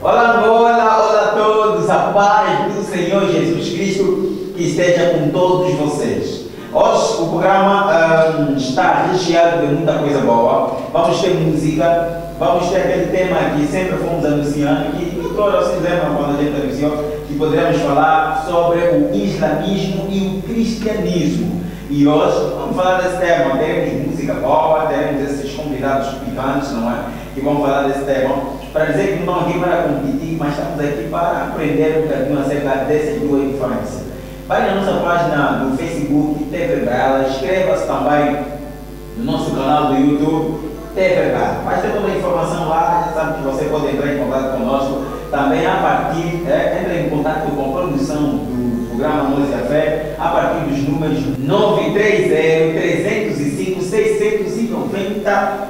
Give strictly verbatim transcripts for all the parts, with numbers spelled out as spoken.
Olá Angola, olá a todos, a paz do Senhor Jesus Cristo que esteja com todos vocês. Hoje o programa um, está recheado de muita coisa boa. Vamos ter música, vamos ter aquele tema que sempre fomos anunciando, que todos se lembram quando a gente anunciou, que poderemos falar sobre o islamismo e o cristianismo. E hoje vamos falar desse tema. Teremos música boa, teremos esses convidados picantes, não é? Que vão falar desse tema. Para dizer que não estamos aqui para competir, mas estamos aqui para aprender um bocadinho acerca dessas duas diferenças. Vai na nossa página do Facebook, T V Bela, inscreva-se também no nosso canal do YouTube, T V Bela. Vai ter toda a informação lá, já sabe que você pode entrar em contato conosco. Também a partir, é, entra em contato com a produção do programa Música Fé, a partir dos números nove três zero, três zero cinco, seis nove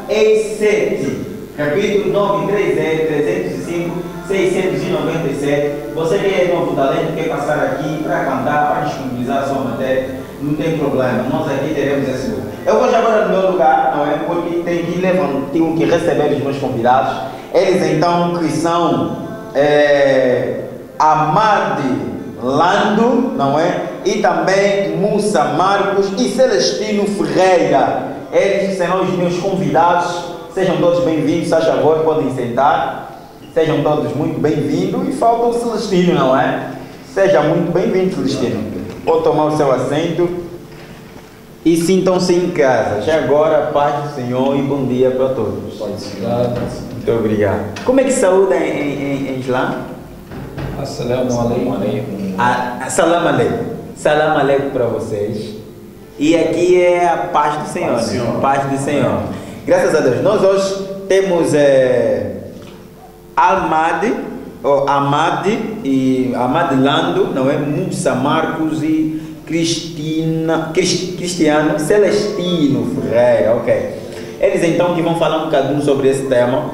sete. Repito, nove três zero, três zero cinco, seis nove sete. Você que é novo talento, quer passar aqui para cantar, para disponibilizar a sua matéria, não tem problema, nós aqui teremos esse grupo. Eu vou agora no meu lugar, não é? Porque tenho que levantar, tenho que receber os meus convidados. Eles então que são é, Amad Lando, não é? E também Musa Marcos e Celestino Ferreira. Eles serão os meus convidados. Sejam todos bem-vindos, a favor, podem sentar. Sejam todos muito bem-vindos. E falta o Celestino, não é? Seja muito bem-vindo, Celestino. Pode tomar o seu assento. E sintam-se em casa. Já agora, paz do Senhor e bom dia para todos. Muito obrigado. Como é que saúde em, em, em Islã? Assalamu alaikum. Assalamu alaikum. Salam alaikum para vocês. E aqui é a paz do Senhor. Paz do Senhor. Paz do Senhor. Graças a Deus. Nós hoje temos é, Almad, ou Amad e Amad Lando, não é? Musa Marcos e Cristina, Crist, Cristiano Celestino Ferreira, ok. Eles então que vão falar um bocadinho sobre esse tema.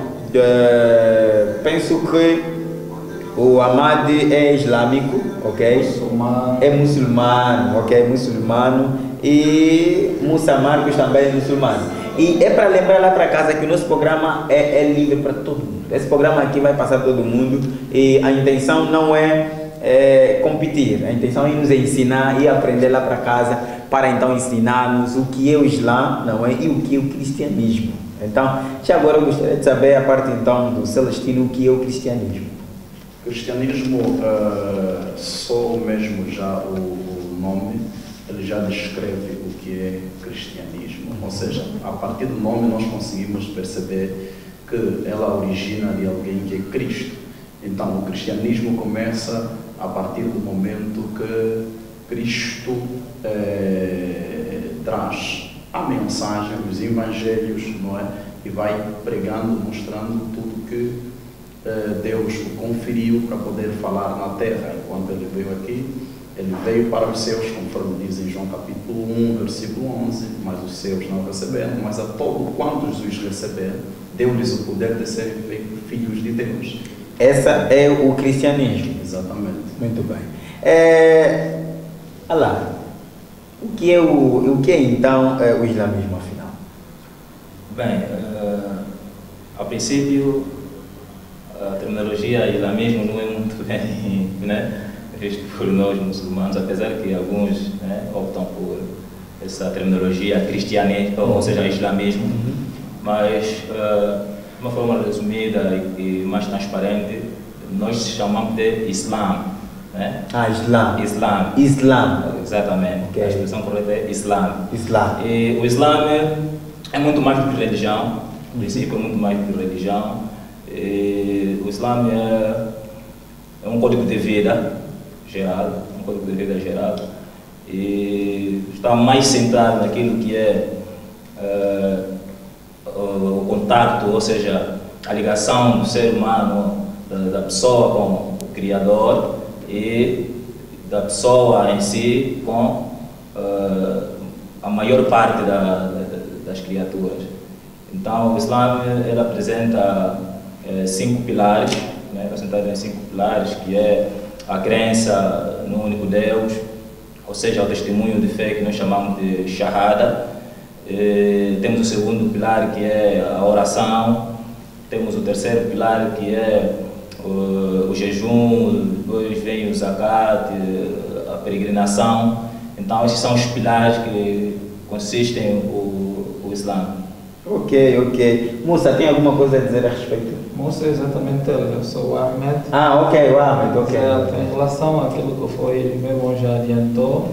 Uh, penso que o Amad é islâmico, ok? Muçulmano. É muçulmano, ok? Muçulmano. E Musa Marcos também é muçulmano. E é para lembrar lá para casa que o nosso programa é, é livre para todo mundo. Esse programa aqui vai passar todo mundo e a intenção não é, é competir, a intenção é nos ensinar e aprender lá para casa para então ensinar-nos o que é o Islã, não é? E o que é o cristianismo. Então, já agora eu gostaria de saber a parte então do Celestino, o que é o cristianismo. O cristianismo, uh, só mesmo já o, o nome, ele já descreve o que é cristianismo. Ou seja, a partir do nome nós conseguimos perceber que ela origina de alguém que é Cristo. Então, o cristianismo começa a partir do momento que Cristo eh, traz a mensagem, os evangelhos, não é? E vai pregando, mostrando tudo que eh, Deus o conferiu para poder falar na terra. Enquanto ele veio aqui, ele veio para os seus, conforme diz em João capítulo um, versículo onze, mas os seus não receberam, mas a todos quantos os receberam, deu-lhes o poder de serem feitos filhos de Deus. Essa é o cristianismo. Exatamente. Muito bem. É... Olha lá, o que é, o, o que é então é, o islamismo afinal? Bem, uh, a princípio, a terminologia islamismo não é muito bem, né, visto por nós muçulmanos, apesar que alguns, né, optam por essa terminologia cristianismo, ou seja, islamismo, uhum. Mas uh, de uma forma resumida e, e mais transparente, nós chamamos de Islã. Né? Ah, Islã. Islã. Islã. Exatamente. Okay. A expressão correta é Islã. Islã. E o Islã é, é muito mais do que religião, no princípio é muito mais do que religião. E o Islã é, é um código de vida geral, um código de vida geral, e está mais centrado naquilo que é uh, o, o contato, ou seja, a ligação do ser humano, da, da pessoa com o Criador e da pessoa em si com uh, a maior parte da, da, das criaturas. Então, o Islã ele apresenta eh, cinco pilares, né, apresentado em cinco pilares, que é a crença no único Deus, ou seja, o testemunho de fé que nós chamamos de Shahada. Eh, temos o segundo pilar, que é a oração. Temos o terceiro pilar, que é o, o jejum, depois vem o zakat, a peregrinação. Então esses são os pilares que consistem o, o Islã. Ok, ok. Musa, tem alguma coisa a dizer a respeito? Musa é exatamente ele, eu sou o Ahmed. Ah, ok, o Ahmed, ok. Certo, em relação àquilo que foi, ele mesmo já adiantou,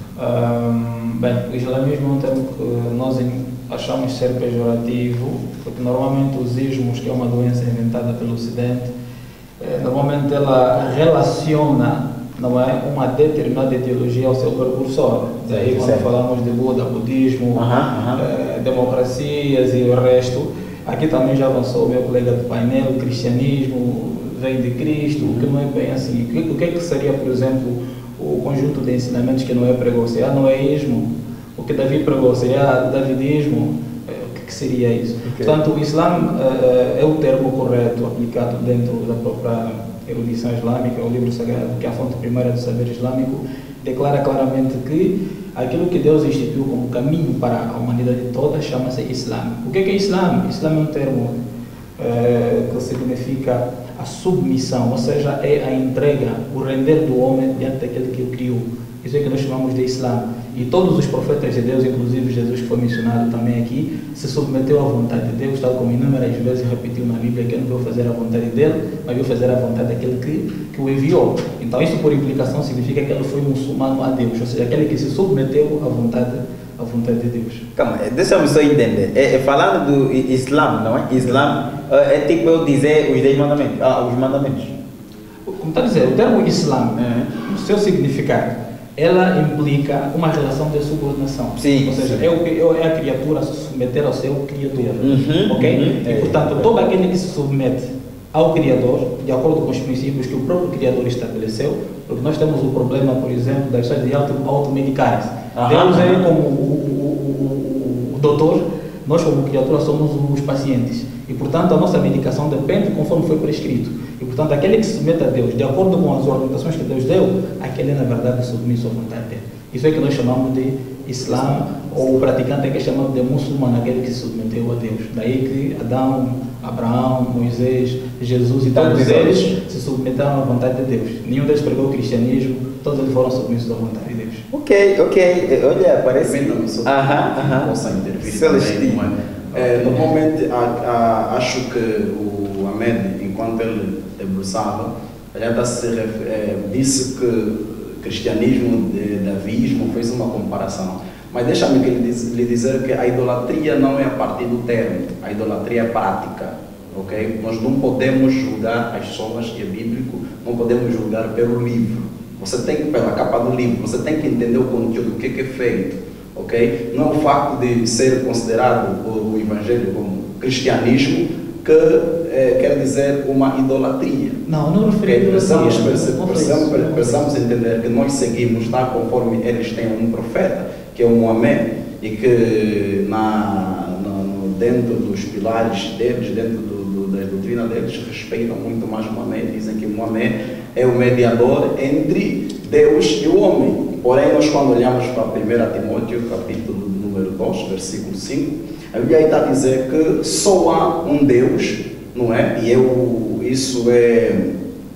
um, bem, o islamismo é um termo que nós achamos ser pejorativo, porque normalmente os ismos, que é uma doença inventada pelo Ocidente, eh, normalmente ela relaciona, não é, uma determinada ideologia ao seu precursor. Daí quando certo. falamos de Buda, budismo, Uhum, uhum. eh, democracias e o resto, aqui também já avançou o meu colega do painel, o cristianismo vem de Cristo, o que não é bem assim. O que, o que é que seria, por exemplo, o conjunto de ensinamentos que não é pregou? Seria noéismo? O que Davi pregou seria davidismo? O que, que seria isso? Okay. Portanto, o Islã uh, é o termo correto aplicado dentro da própria erudição islâmica, o livro sagrado, que é a fonte primária do saber islâmico, declara claramente que aquilo que Deus instituiu como caminho para a humanidade toda chama-se Islã. O que é, que é Islã? Islã é um termo uh, que significa a submissão, ou seja, é a entrega, o render do homem diante daquele que o criou. Isso é que nós chamamos de Islã. E todos os profetas de Deus, inclusive Jesus, que foi mencionado também aqui, se submeteu à vontade de Deus, tal como inúmeras vezes repetiu na Bíblia que ele não veio fazer a vontade dele, mas veio fazer a vontade daquele que, que o enviou. Então isso por implicação significa que ele foi muçulmano a Deus, ou seja, aquele que se submeteu à vontade, à vontade de Deus. Calma, deixa-me só entender. É, é, falando do Islã, não é? Islã é tipo eu dizer os dez mandamentos. Ah, os mandamentos. Como está a dizer, o termo Islã, Uhum. o seu significado, ela implica uma relação de subordinação. Sim, ou seja, sim. É, o, é a criatura se submeter ao seu Criador. Uhum, Ok? uhum. E, portanto, todo aquele que se submete ao Criador, de acordo com os princípios que o próprio Criador estabeleceu, porque nós temos o problema, por exemplo, das pessoas de auto, automedicarem-se. Aham, Deus é aham. como o, o, o, o doutor, nós como criatura somos os pacientes. E, portanto, a nossa medicação depende conforme foi prescrito. E, portanto, aquele que se submete a Deus, de acordo com as orientações que Deus deu, aquele é, na verdade, submisso à vontade dele. Isso é que nós chamamos de Islã, ou o praticante é que é chamado de muçulmano, aquele que se submeteu a Deus. Daí que Adão, Abraão, Moisés, Jesus e todos Tantos eles outros. se submeteram à vontade de Deus. Nenhum deles pregou o cristianismo, todos eles foram submissos à vontade de Deus. Ok, ok. Olha, parece. Permita-me só Aham, aham. possa intervir Celestino. também, não é? É, normalmente a, a, acho que o Ahmed, enquanto ele debruçava, ele ainda se ref, é, disse que cristianismo, de, davismo, fez uma comparação. Mas deixa-me que lhe, diz, lhe dizer que a idolatria não é a partir do termo, a idolatria é prática. Okay? Nós não podemos julgar as pessoas, e é bíblico, não podemos julgar pelo livro. Você tem que, pela capa do livro, você tem que entender o conteúdo, o que é, que é feito. Okay? Não é o facto de ser considerado o, o evangelho como cristianismo que é, quer dizer uma idolatria. Não, não referi Okay? a Precisamos, idolatria. Não foi isso. precisamos, precisamos entender que nós seguimos tá, conforme eles têm um profeta, que é o Muhammad, e que na, na, dentro dos pilares deles, dentro do, do, da doutrina deles, respeitam muito mais Muhammad, dizem que Muhammad é o mediador entre Deus e o homem. Porém, nós quando olhamos para primeiro Timóteo, capítulo número dois, versículo cinco, a Bíblia está a dizer que só há um Deus, não é? E eu, isso é,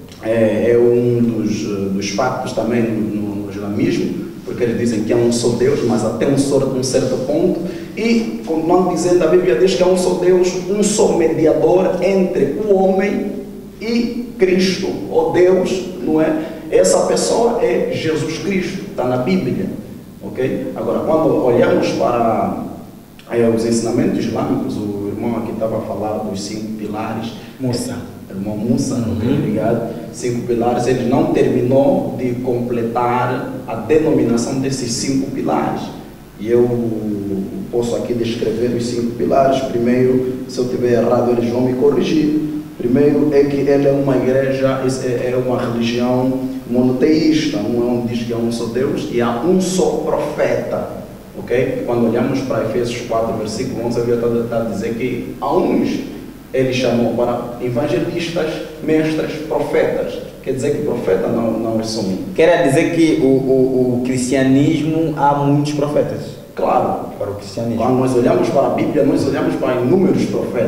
é, é um dos, dos factos também no, no islamismo, porque eles dizem que há um só Deus, mas até um, só, um certo ponto, e continuando dizendo, a Bíblia diz que há um só Deus, um só mediador entre o homem e Cristo, ou Deus, não é? Essa pessoa é Jesus Cristo, está na Bíblia, ok? Agora, quando olhamos para é, os ensinamentos islâmicos, o irmão aqui estava a falar dos cinco pilares, Musa. irmão Musa, Uhum. ok, obrigado, cinco pilares, ele não terminou de completar a denominação desses cinco pilares, e eu posso aqui descrever os cinco pilares. Primeiro, se eu estiver errado, eles vão me corrigir. Primeiro é que ele é uma igreja, é uma religião monoteísta, não é onde diz que há um só Deus e há um só profeta, ok? Quando olhamos para Efésios quatro, versículo onze, a Bíblia está a dizer que a uns ele chamou para evangelistas, mestres, profetas. Quer dizer que profeta não, não é só um. Quer dizer que o, o, o cristianismo há muitos profetas. Claro, Para o cristianismo. quando nós olhamos para a Bíblia, nós olhamos para inúmeros profetas.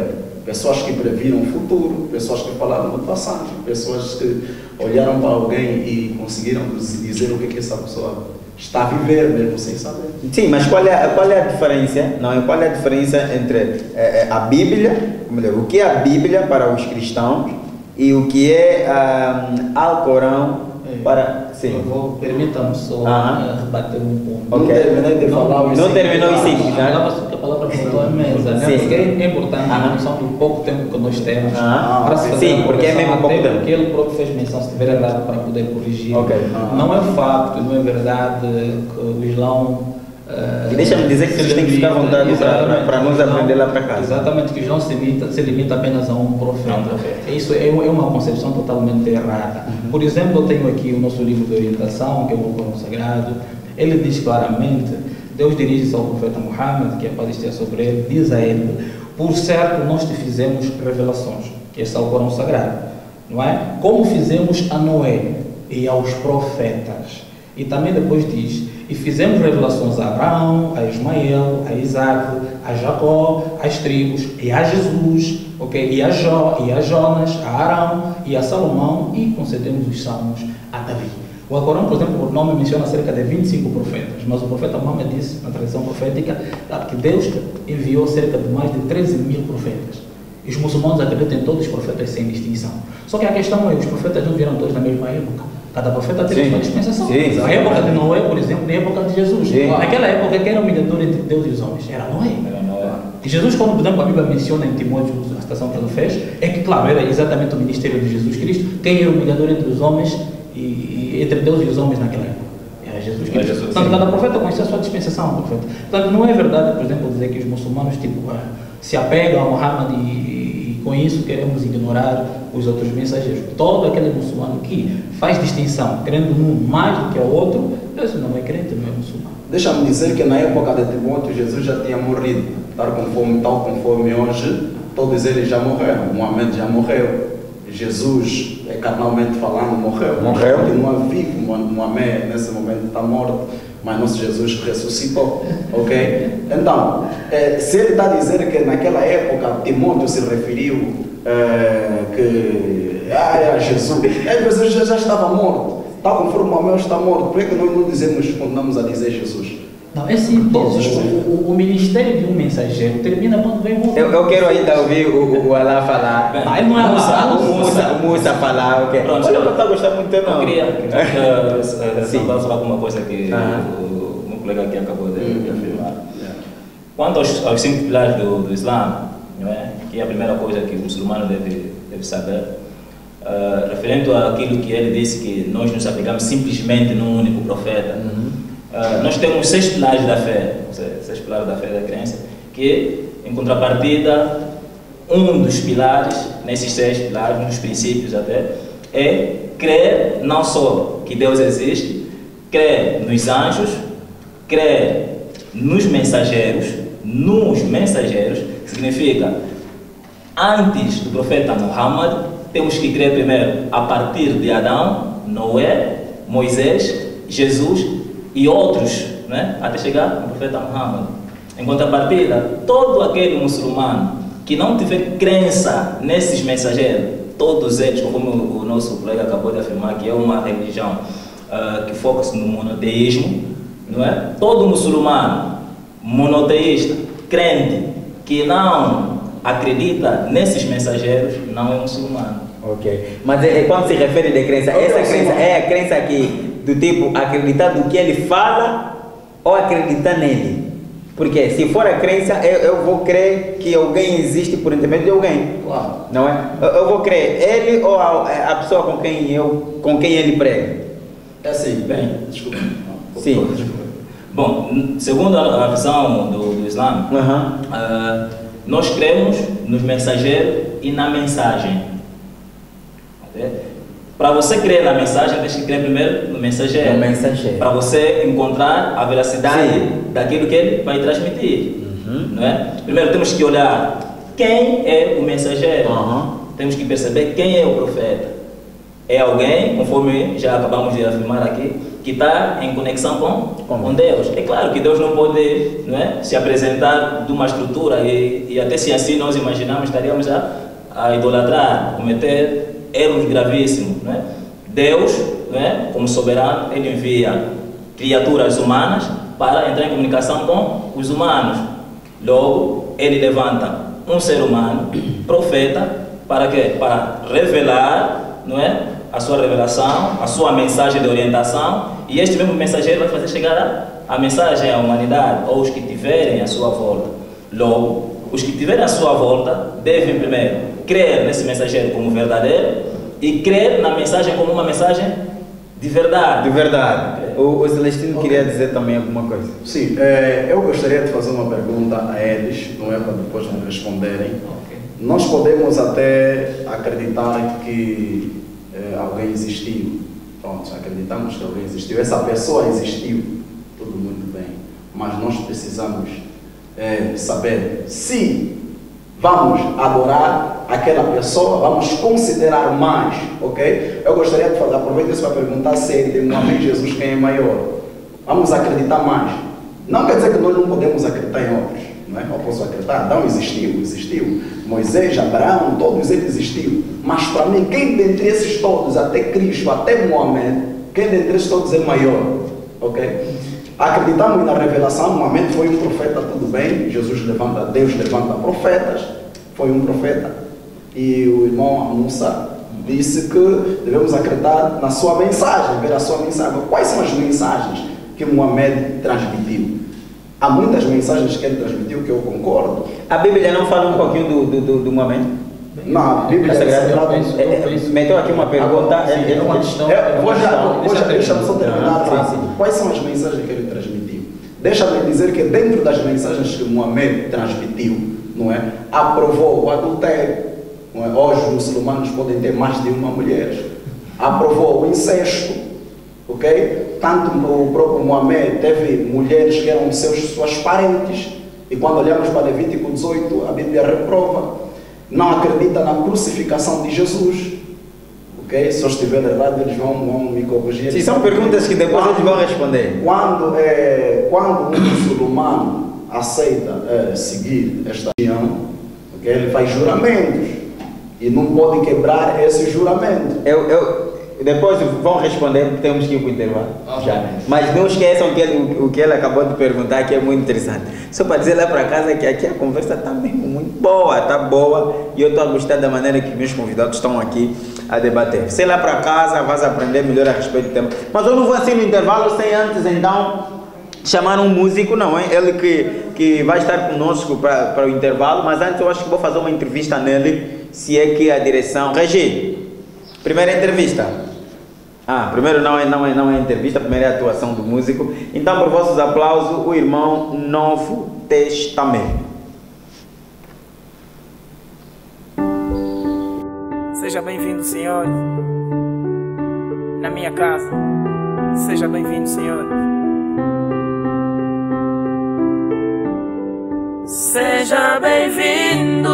pessoas que previram o futuro, pessoas que falaram do passado, pessoas que olharam para alguém e conseguiram dizer o que, que essa pessoa está a viver, mesmo sem saber. Sim, mas qual é, qual é a diferença? Não é? Qual é a diferença entre é, a Bíblia, ou melhor, o que é a Bíblia para os cristãos e o que é um, Alcorão para... Sim. Eu vou, permita-me só Ah. uh, rebater um ponto. Não Ok. terminei de Não- falar os não cinco terminou os pilares. cinco, A né? palavra, a palavra voltou à mesa, né? Sim. Porque é importante, Ah. na noção do pouco tempo que nós temos, Ah. para se fazer Sim, uma porque é correção, mesmo pouco até tempo. porque ele próprio fez menção, se tiver errado, para poder corrigir. Ok. Ah. Não é facto, não é verdade que o Islão... uh, E deixa-me dizer que se vocês têm que ficar à limita- vontade para- para- para nos Islão- aprender lá para casa. Exatamente, que o Islão se limita, se limita apenas a um profeta. A um profeta. Isso é, é uma concepção totalmente errada. Uhum. Por exemplo, eu tenho aqui o nosso livro de orientação, que é o Alcorão Sagrado. Ele diz claramente, Deus dirige-se ao profeta Muhammad, que a paz esteja sobre ele, diz a ele, por certo nós te fizemos revelações. Esse é o Alcorão Sagrado, não é? Como fizemos a Noé e aos profetas. E também depois diz, e fizemos revelações a Abraão, a Ismael, a Isaac, a Jacó, às tribos, e a Jesus, okay? E a Jó, e a Jonas, a Arão, e a Salomão, e concedemos os salmos a Davi. O Alcorão, por exemplo, por nome menciona cerca de vinte e cinco profetas, mas o profeta Muhammad disse, na tradição profética, que Deus enviou cerca de mais de treze mil profetas. E os muçulmanos acreditam em todos os profetas sem distinção. Só que a questão é, os profetas não vieram todos na mesma época. Cada profeta teve Sim. sua dispensação. Sim, a exatamente. época de Noé, por exemplo, e a época de Jesus. Sim. Naquela época, quem era o mediador entre Deus e os homens? Era Noé. Era Noé. E Jesus, quando, por exemplo, a Bíblia menciona em Timóteo a citação que ele fez, é que, claro, era exatamente o ministério de Jesus Cristo, quem era o mediador entre os homens e, e entre Deus e os homens naquela época. Era Jesus Era Cristo. Jesus, Portanto, sim. cada profeta conhecia a sua dispensação, profeta. Portanto, não é verdade, por exemplo, dizer que os muçulmanos tipo, ah, se apegam a Muhammad e, e com isso queremos ignorar os outros mensageiros. Todo aquele muçulmano que faz distinção, crendo num mais do que o outro, esse não é crente, não é muçulmano. Deixa-me dizer que na época de Timóteo, Jesus já tinha morrido, tal conforme, tal conforme hoje, todos eles já morreram. Muhammad já morreu. Jesus, carnalmente falando, morreu. Morreu. Continua vivo. Muhammad, nesse momento, está morto. Mas nosso Jesus ressuscitou. Ok? Então, eh, se ele está a dizer que naquela época Timóteo se referiu eh, que ah, era Jesus, é, Jesus já, já estava morto. Tal conforme Muhammad está morto, por que nós não dizemos, continuamos a dizer Jesus? Não, é simples. Todos os O, o, o ministério de um mensageiro termina quando vem o Eu, eu quero ainda ouvir o, o Alá falar. Não, ele não é Musa, Alá, o Musa, o Musa falar, ok. Pronto, Olha, eu- não está a gostar muito Eu não. queria uh, Sim. falar alguma coisa que Ah. o meu colega aqui acabou de, de Hum. afirmar. Quanto aos, aos cinco pilares do, do Islã, não é? Que é a primeira coisa que o muçulmano deve, deve saber, uh, referente àquilo que ele disse, que nós nos apegamos simplesmente num único profeta. Uh, nós temos seis pilares da fé, ou seja, seis pilares da fé da crença, que, em contrapartida, um dos pilares, nesses seis pilares, um dos princípios até, é crer não só que Deus existe, crer nos anjos, crer nos mensageiros, nos mensageiros, significa, antes do profeta Muhammad, temos que crer primeiro a partir de Adão, Noé, Moisés, Jesus e outros, né? Até chegar no profeta Muhammad. Em contrapartida, todo aquele muçulmano que não tiver crença nesses mensageiros, todos eles, como o nosso colega acabou de afirmar, que é uma religião uh, que foca-se no monoteísmo, não é? Todo muçulmano monoteísta, crente, que não acredita nesses mensageiros, não é muçulmano. Ok. Mas é, é quando se refere de crença, essa crença é a crença aqui do tipo acreditar do que ele fala ou acreditar nele? Porque se for a crença, eu, eu vou crer que alguém existe por intermédio de alguém. Claro. Não é? Eu, eu vou crer ele ou a, a pessoa com quem, eu, com quem ele prega. É assim, bem, desculpa. Sim. Desculpa. Bom, n- segundo a, a visão do, do Islã, Aham. ah, nós cremos nos mensageiros e na mensagem. Ok? Para você crer na mensagem, tem que crer primeiro no mensageiro. No mensageiro. Para você encontrar a veracidade Sim. daquilo que ele vai transmitir. Uhum. Não é? Primeiro temos que olhar quem é o mensageiro. Aham. Temos que perceber quem é o profeta. é alguém, conforme já acabamos de afirmar aqui, que está em conexão com, com Deus. É claro que Deus não pode, não é, se apresentar de uma estrutura e, e até se assim nós imaginamos, estaríamos a, a idolatrar, cometer erros gravíssimos. Não é? Deus, não é, como soberano, ele envia criaturas humanas para entrar em comunicação com os humanos. Logo, ele levanta um ser humano, profeta, para quê? Para revelar, não é, a sua revelação, a sua mensagem de orientação, e este mesmo mensageiro vai fazer chegar a, a mensagem à humanidade, ou os que tiverem à sua volta. Logo, os que tiverem à sua volta devem primeiro crer nesse mensageiro como verdadeiro e crer na mensagem como uma mensagem de verdade. De verdade. O, o Celestino okay. queria dizer também alguma coisa. Sim, é, eu gostaria de fazer uma pergunta a eles, não é, para depois me responderem. Okay. Nós podemos até acreditar que é, alguém existiu. Pronto, acreditamos que alguém existiu. Essa pessoa existiu, tudo muito bem. Mas nós precisamos é, saber se vamos adorar aquela pessoa, vamos considerar mais, ok? Eu gostaria de falar, aproveito isso para perguntar se entre Muhammad e Jesus quem é maior. Vamos acreditar mais. Não quer dizer que nós não podemos acreditar em outros, não é? Eu posso acreditar, Adão existiu, existiu. Moisés, Abraão, todos eles existiram. Mas para mim, quem dentre esses todos, até Cristo, até Muhammad, quem dentre esses todos é maior, ok? Acreditamos na revelação, Muhammad foi um profeta, tudo bem, Jesus levanta, Deus levanta profetas, foi um profeta. E o irmão Musa disse que devemos acreditar na sua mensagem, ver a sua mensagem. Quais são as mensagens que Muhammad transmitiu? Há muitas mensagens que ele transmitiu que eu concordo. A Bíblia não fala um pouquinho do, do, do, do Muhammad? Não, a Bíblia Sagrada meteu aqui uma pergunta. É, é uma questão. Eu vou já, vou já deixa-me só terminar. Sim, sim. Quais são as mensagens que ele transmitiu? Deixa-me dizer que dentro das mensagens que Muhammad transmitiu, não é, aprovou o adultério. Não é? Hoje os muçulmanos podem ter mais de uma mulher. Aprovou o incesto, ok? Tanto o próprio Muhammad teve mulheres que eram seus, suas parentes. E quando olhamos para Levítico dezoito, a Bíblia reprova. Não acredita na crucificação de Jesus. Ok? Se eu estiver errado, eles vão, vão me corrigir. Sim, são perguntas que depois quando, eles vão responder. Quando, é, quando um muçulmano aceita é, seguir esta religião, okay, ele faz juramentos. E não pode quebrar esse juramento. Eu, eu, depois vão responder, porque temos que ir para o intervalo. Okay. Já. Mas não esqueçam que ele, o, o que ele acabou de perguntar, que é muito interessante. Só para dizer lá para casa que aqui a conversa está mesmo muito boa, está boa. E eu estou a gostar da maneira que meus convidados estão aqui a debater. Sei lá para casa, vais aprender melhor a respeito do tema. Mas eu não vou assim no intervalo sem antes então chamar um músico, não é? Ele que, que vai estar conosco para, para o intervalo, mas antes eu acho que vou fazer uma entrevista nele, se é que a direção... Regi, primeira entrevista. Ah, primeiro não é, não é, não é entrevista, primeiro é a atuação do músico. Então, por vossos aplausos, o irmão Novo Testamento. Seja bem-vindo, Senhor, na minha casa. Seja bem-vindo, Senhor. Seja bem-vindo,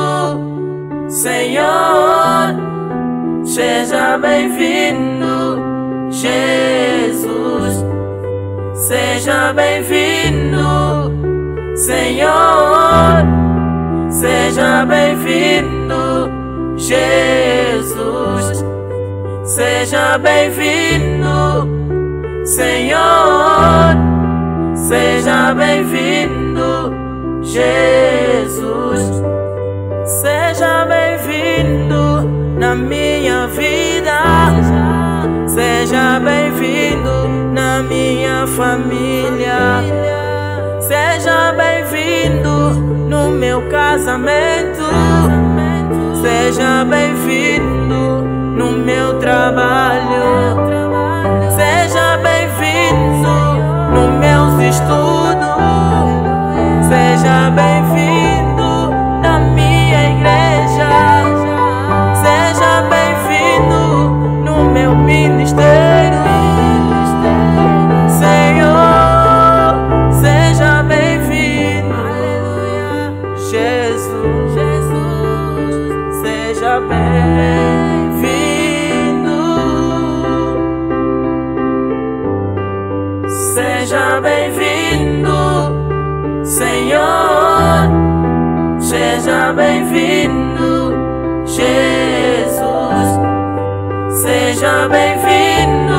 Senhor. Seja bem-vindo, Jesus. Seja bem-vindo, Senhor. Seja bem-vindo, Jesus. Seja bem-vindo, Senhor. Seja bem-vindo, Jesus. Seja bem-vindo na minha vida. Seja bem-vindo na minha família. Seja bem-vindo no meu casamento. Seja bem-vindo no meu trabalho. Seja bem-vindo nos meus estudos. Seja bem-vindo na minha igreja. Seja bem-vindo no meu ministério. Senhor, seja bem-vindo. Jesus, seja bem-vindo. seja bem-vindo,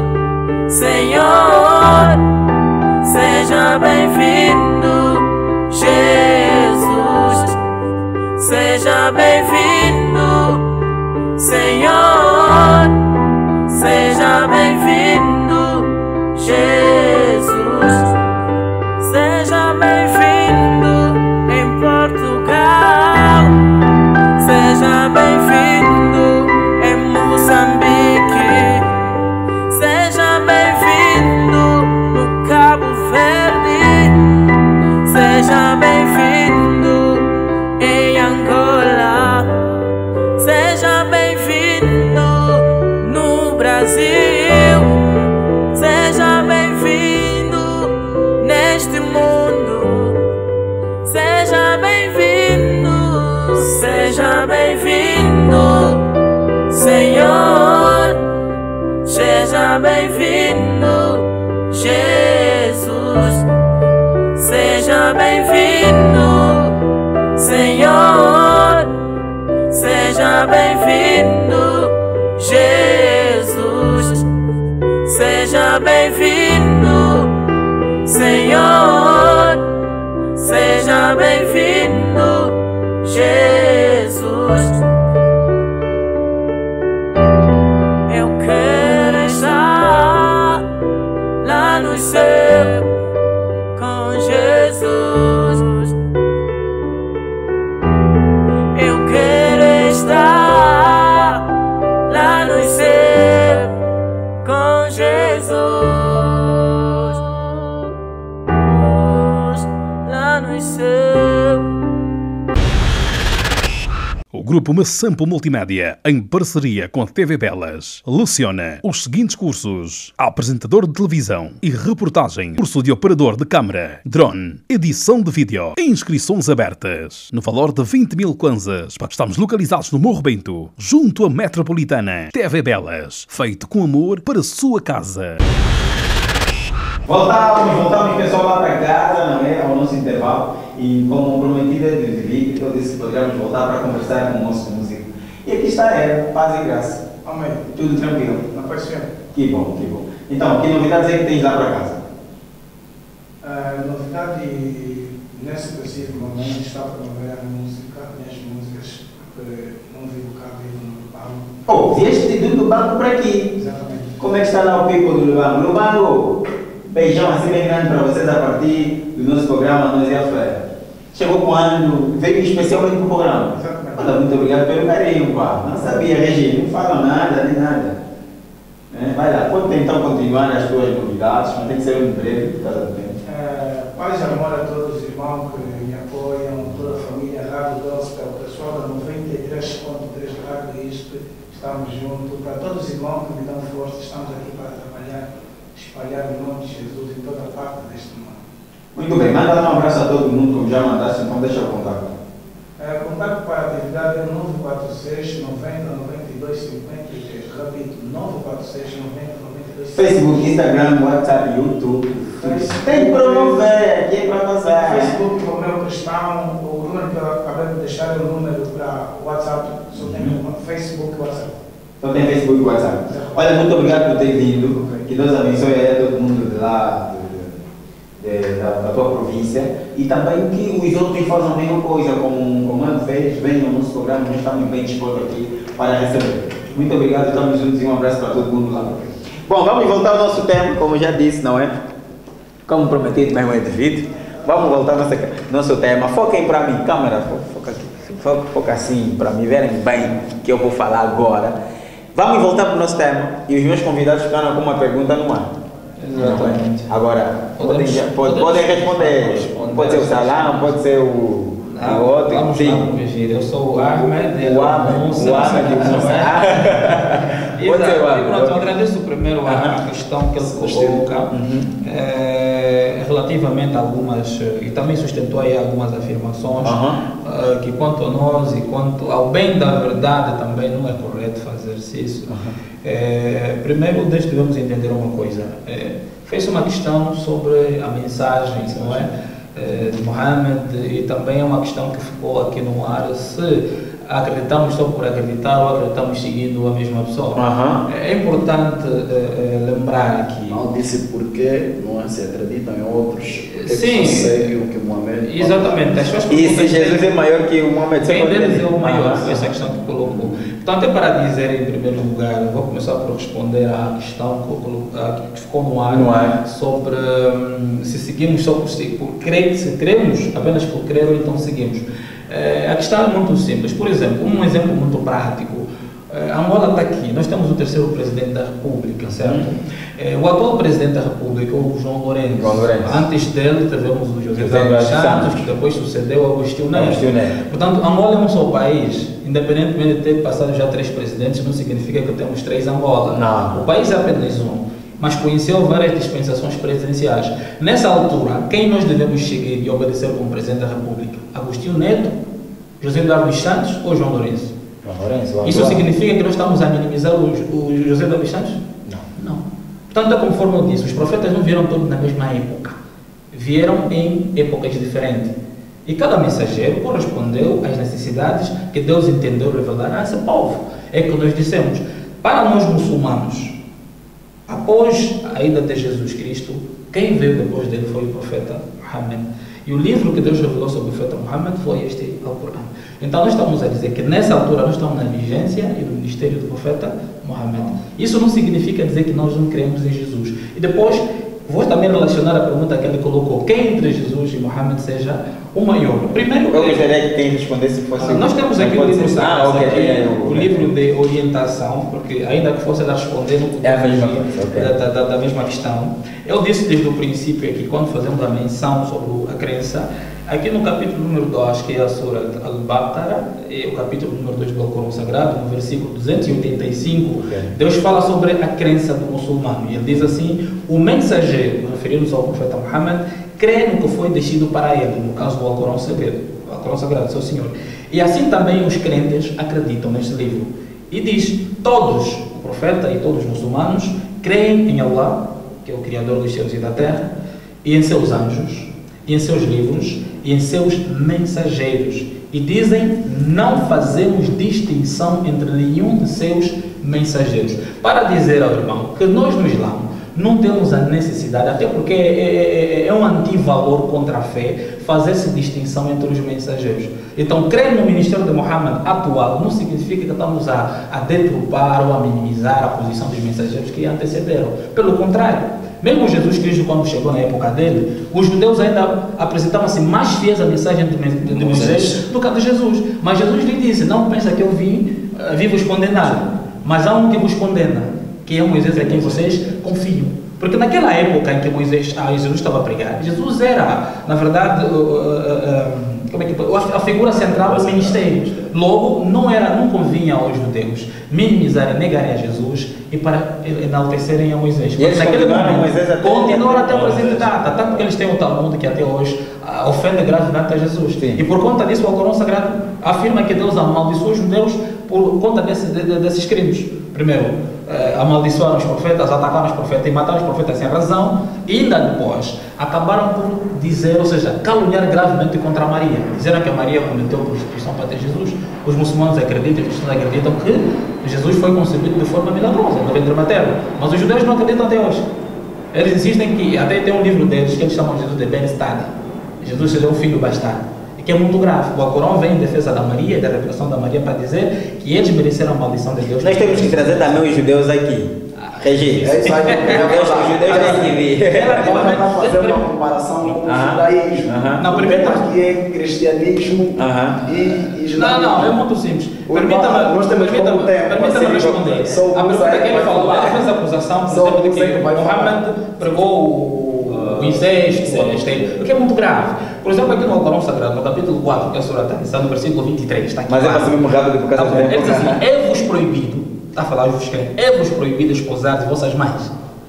Senhor, seja bem-vindo, Jesus, seja bem-vindo, Senhor, seja bem-vindo, Jesus, seja bem-vindo em Portugal, seja bem-vindo em Moçambique, seja bem-vindo no Cabo Verde, seja bem-vindo em Angola, seja bem-vindo no Brasil, seja bem-vindo neste mundo, seja bem-vindo, seja bem-vindo, Senhor, seja bem-vindo, Jesus, seja bem-vindo, Senhor, seja bem-vindo, Jesus, seja bem-vindo, Senhor, seja bem-vindo, Jesus. Eu quero estar lá no céu com Jesus. Eu quero estar lá no céu com Jesus. Lá no céu. O Grupo Massampo Multimédia, em parceria com a T V Belas, leciona os seguintes cursos: apresentador de televisão e reportagem, curso de operador de câmara, drone, edição de vídeo, inscrições abertas, no valor de vinte mil kwanzas. Estamos localizados no Morro Bento, junto à Metropolitana. T V Belas, feito com amor para a sua casa. Voltamos, voltamos pessoal lá para casa, não é? Ao nosso intervalo. E como prometido desde o vídeo, eu disse que poderíamos voltar para conversar com o nosso músico. E aqui está ele, paz e graça. Amém. Tudo tranquilo? Na paz do Senhor. Que bom, que bom. Então, que novidades é que tens lá para casa? A novidade nesse preciso momento está a promover a música, minhas músicas, porque não vivo cá, vivo no Lubango. Oh, vieste do Lubango para aqui. Exatamente. Como é que está lá o people do Lubango? Lubango, beijão assim bem grande para vocês a partir do nosso programa Nós e a Fé. Chegou com um ano, veio especialmente para o programa. Exatamente. Olha, muito obrigado pelo carinho, pá. Não sabia, Regi, não fala nada, nem nada. É, vai lá, pode então continuar as tuas novidades, mas tem que ser em breve, por causa do tempo. É, paz e amor a todos os irmãos que me apoiam, toda a família Rádio Gospel, o pessoal da noventa e três ponto três Rádio Isto, estamos juntos. Para todos os irmãos que me dão força, estamos aqui para trabalhar, espalhar o nome de Jesus em toda parte deste mundo. Muito bem, manda um abraço a todo mundo, como já mandaste, então deixa eu contar. É, contato para a atividade é nove quatro seis, noventa, noventa e dois, cinquenta e três. Repito, nove quatro seis, noventa, noventa e dois, cinquenta e três. Facebook, Instagram, WhatsApp, YouTube. Facebook. Tem que promover, aqui é para passar. Facebook, o meu cristão, o número que eu acabei de deixar é o número para WhatsApp. Só tem uhum. Facebook e WhatsApp. Só tem Facebook e WhatsApp. Olha, muito obrigado por ter vindo. Que Deus abençoe a todo mundo de lá. De, da, da tua província e também que os outros façam a mesma coisa, como, como antes fez, venham no nosso programa, nós estamos bem dispostos aqui para receber. Muito obrigado, estamos juntos e um abraço para todo mundo lá. Bom, vamos voltar ao nosso tema, como já disse, não é? Como prometido, mesmo é devido. Vamos voltar ao nosso, nosso tema. Foquem para mim, câmera, foca aqui, foca, foca assim, para me verem bem que eu vou falar agora. Vamos voltar para o nosso tema e os meus convidados ficaram com uma pergunta no ar. Exatamente. Agora, podem, Podemos, podem, podem responder. responder. Pode ser o Salam, pode ser o, Ah, o outro. vamos sim. lá corrigir. Eu sou o Ahmed. O Ahmed, o Ahmed E pode ser o Ahmed. pronto, eu agradeço primeiro a Aham. questão que ele coloca Uhum. é, relativamente a algumas, e também sustentou aí algumas afirmações, Aham. uh, que quanto a nós e quanto ao bem da verdade também não é correto fazer-se isso. É, primeiro, nós devemos entender uma coisa. É, fez uma questão sobre a mensagem, não é? É, de Mohammed, e também é uma questão que ficou aqui no ar, se acreditamos só por acreditar ou acreditamos seguindo a mesma pessoa. Aham. É importante eh, eh, lembrar aqui. Não disse porque não é, se acreditam em outros, porque Sim. que segue o que Mohamed Exatamente. As suas E se perguntas Jesus têm- é maior que o Mohamed? Quem deles é o maior? Ah, Foi essa questão que colocou. Portanto, é para dizer, em primeiro lugar, eu vou começar por responder à questão que, eu colo- a- que ficou no ar, No ar. sobre hum, se seguimos só por, se- por crer, se cremos apenas por crer ou então seguimos. Eh, a questão é muito simples. Por exemplo, um exemplo muito prático. Eh, Angola está aqui, nós temos o terceiro presidente da República, certo? Eh, o atual presidente da República, o João Lourenço. João Lourenço. Antes dele, tivemos o José José Eduardo Santos. Santos, que depois sucedeu ao Agostinho Neto. Agostinho Neto. Portanto, Angola é um só país, independentemente de ter passado já três presidentes, não significa que temos três Angola. Não. O país é apenas um, mas conheceu várias dispensações presidenciais. Nessa altura, quem nós devemos seguir e obedecer como presidente da República? Agostinho Neto, José Eduardo dos Santos ou João Lourenço? João Lourenço, o Isso atual. significa que nós estamos a minimizar o, o José Eduardo dos Santos? Não. Não. Portanto, é conforme eu disse, os profetas não vieram todos na mesma época. Vieram em épocas diferentes. E cada mensageiro correspondeu às necessidades que Deus entendeu revelar a esse povo. É que nós dissemos. Para nós muçulmanos, após a ida de Jesus Cristo, quem veio depois dele foi o profeta Muhammad. E o livro que Deus revelou sobre o profeta Muhammad foi este Alcorão. Então nós estamos a dizer que nessa altura nós estamos na vigência e no ministério do profeta Muhammad. Isso não significa dizer que nós não cremos em Jesus. E depois vou também relacionar a pergunta que ele colocou. Quem entre Jesus e Muhammad seja o maior? Primeiro, Eu gostaria que quem respondesse fosse... nós temos aqui o livro Ah, sagrado, ok. aqui, é, o livro de orientação, porque ainda que fosse ela responder, não É a podia mesma fugir coisa, ok. da, da, da- da mesma questão. Eu disse desde o princípio aqui, quando fazemos a menção sobre a crença, aqui no capítulo número dois, que é a Sura Al-Baqarah, é o capítulo número dois do Alcorão Sagrado, no versículo duzentos e oitenta e cinco, Ok. Deus fala sobre a crença do muçulmano. E ele diz assim: o mensageiro, referindo-se ao profeta Muhammad, crê no que foi descido para ele, no caso do Alcorão Sagrado, o Alcorão Sagrado, seu Senhor. E assim também os crentes acreditam neste livro. E diz: todos, o profeta e todos os muçulmanos, creem em Allah, que é o Criador dos céus e da terra, e em seus anjos, e em seus livros, e em seus mensageiros. E dizem: não fazemos distinção entre nenhum de seus mensageiros. Para dizer ao irmão que nós no Islã não temos a necessidade, até porque é, é, é um antivalor contra a fé, fazer-se distinção entre os mensageiros. Então, crer no ministério de Muhammad atual não significa que estamos a, a deturpar ou a minimizar a posição dos mensageiros que antecederam. Pelo contrário, mesmo Jesus Cristo, quando chegou na época dele, os judeus ainda apresentavam-se mais fiéis à mensagem de, de, de Moisés do que a de Jesus. Mas Jesus lhe disse: não pensa que eu vim, uh, vim vos condenar, mas há um que vos condena, que é Moisés, a quem vocês confiam. Porque naquela época em que Moisés, ah, Jesus estava a pregar, Jesus era, na verdade, uh, uh, uh, como é que, a figura central do ministério. Logo, não, era, não convinha aos judeus minimizarem, negarem a Jesus e para enaltecerem a Moisés. E eles naquele continuaram momento, Moisés até- continuaram até a até- presente data, tanto que eles têm o Talmud que até hoje ah, ofende gravemente a Jesus. Sim. E por conta disso, o Alcorão Sagrado afirma que Deus amaldiçoou os judeus por conta desse, de, de, desses crimes. Primeiro, eh, amaldiçoaram os profetas, atacaram os profetas e mataram os profetas sem razão, e ainda depois acabaram por dizer, ou seja, caluniar gravemente contra Maria. Disseram que a Maria cometeu prostituição para ter Jesus. Os muçulmanos acreditam, os cristãos acreditam que Jesus foi concebido de forma milagrosa, no ventre materno, mas os judeus não acreditam até hoje. Eles insistem que, até tem um livro deles que eles chamam Jesus de Ben Stadi. Jesus seja um filho bastardo, que é muito grave. O Alcorão vem em defesa da Maria e da revelação da Maria para dizer que eles mereceram a maldição de Deus. Nós temos que trazer também os judeus aqui. Regi, É isso aí que eu queria os falar. judeus têm que vir. Ela vai fazer uma comparação com o Aham. judaísmo. Aham. Não, primeiro- que é cristianismo Aham. e, e Não, islamismo. não, é muito simples. O Permita-me irmão- nós temos permita pouco tempo, permita assim, responder. só o A pergunta Zé que ele vai falou, falar. ela fez a acusação, por Só exemplo, de o Zé que vai falar. Muhammad pregou o o incesto, o adultério, o que é muito grave. Por exemplo, aqui no Alcorão Sagrado, no capítulo quatro, que a Sura está no versículo vinte e três, está aqui. Mas é claro. para ser muito rápido por causa Tá do bom. tempo. Ele diz assim: é-vos proibido, está a falar os crentes, é-vos proibido esposar as vossas mães,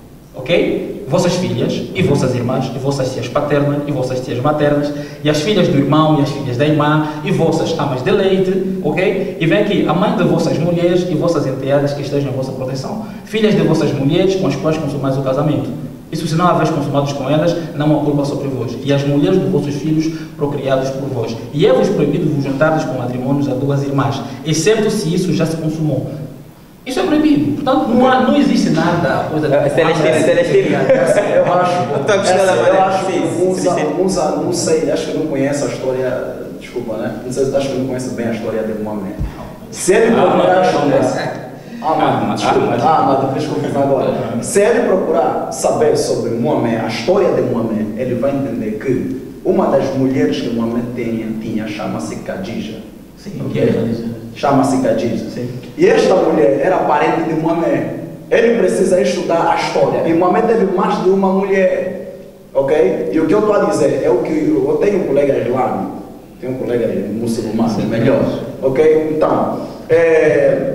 ok? Vossas filhas e vossas irmãs, e vossas tias paternas e vossas tias maternas, e as filhas do irmão e as filhas da irmã, e vossas amas de leite, ok? E vem aqui, a mãe de vossas mulheres e vossas enteadas que estejam em vossa proteção, filhas de vossas mulheres com as quais consumais o casamento. E se não haveis consumados com elas, não há culpa sobre vós. E as mulheres dos vossos filhos procriados por vós. E é-vos proibido vos juntardes com matrimônios a duas irmãs, exceto se isso já se consumou. Isso é proibido. Portanto, não, há, não existe nada. Coisa de... Celestina, Celestina. Eu acho. Eu acho que Sim, uns, não sei, acho que não conhece a história. Desculpa, né? Não sei, acho que não conhece bem a história de Mohamed. Se ele procurar a história. Ah, mas desculpa. Ah, mas depois confusão agora. Se ele procurar saber sobre Mohamed, a história de Mohamed, ele vai entender que uma das mulheres que Mohamed tinha, tinha chama-se Khadija. Sim, okay? Chama-se Khadija. Sim. E esta mulher era parente de Mohamed. Ele precisa estudar a história. E Mohamed teve mais de uma mulher. Ok? E o que eu estou a dizer é o que eu tenho um colega islâmico, tenho um colega muçulmano, melhor. Ok? Então, é,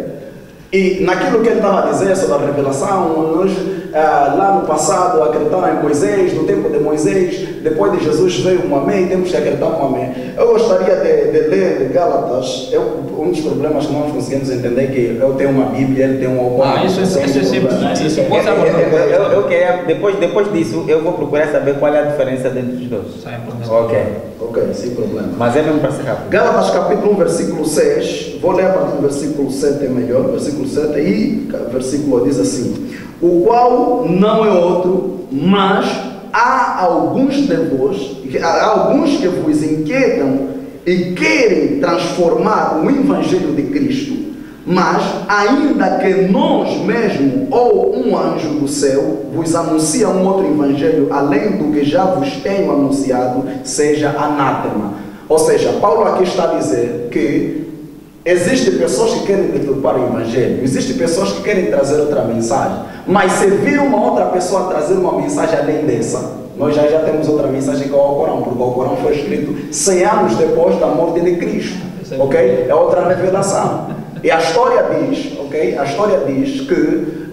e naquilo que ele estava a dizer sobre a revelação, nós, ah, lá no passado acreditaram em Moisés, no tempo de Moisés, depois de Jesus veio Mohamed, temos que acreditar em Mohamed. Eu gostaria de, de ler Gálatas. Eu, um dos problemas que nós conseguimos entender é que eu tenho uma Bíblia, ele tem um Alcorão. Ah, isso, isso, isso é simples, né? Isso eu, eu, eu, eu queria, depois, depois disso, eu vou procurar saber qual é a diferença entre os dois. Ok. Ok, sem problema. Mas é mesmo para ser rápido. Gálatas capítulo um, versículo seis, vou ler a partir do versículo sete, é melhor, versículo sete, e versículo diz assim: o qual não é outro, mas há alguns de vós, há alguns que vos inquietam e querem transformar o Evangelho de Cristo, mas ainda que nós mesmo ou um anjo do céu vos anuncia um outro Evangelho além do que já vos tenho anunciado, seja anátema. Ou seja, Paulo aqui está a dizer que existem pessoas que querem deturpar o Evangelho, existem pessoas que querem trazer outra mensagem, mas se vir uma outra pessoa trazer uma mensagem além dessa, nós já, já temos outra mensagem que é o Alcorão, porque o Alcorão foi escrito cem anos depois da morte de Cristo, ok? É outra revelação. E a história diz, ok? A história diz que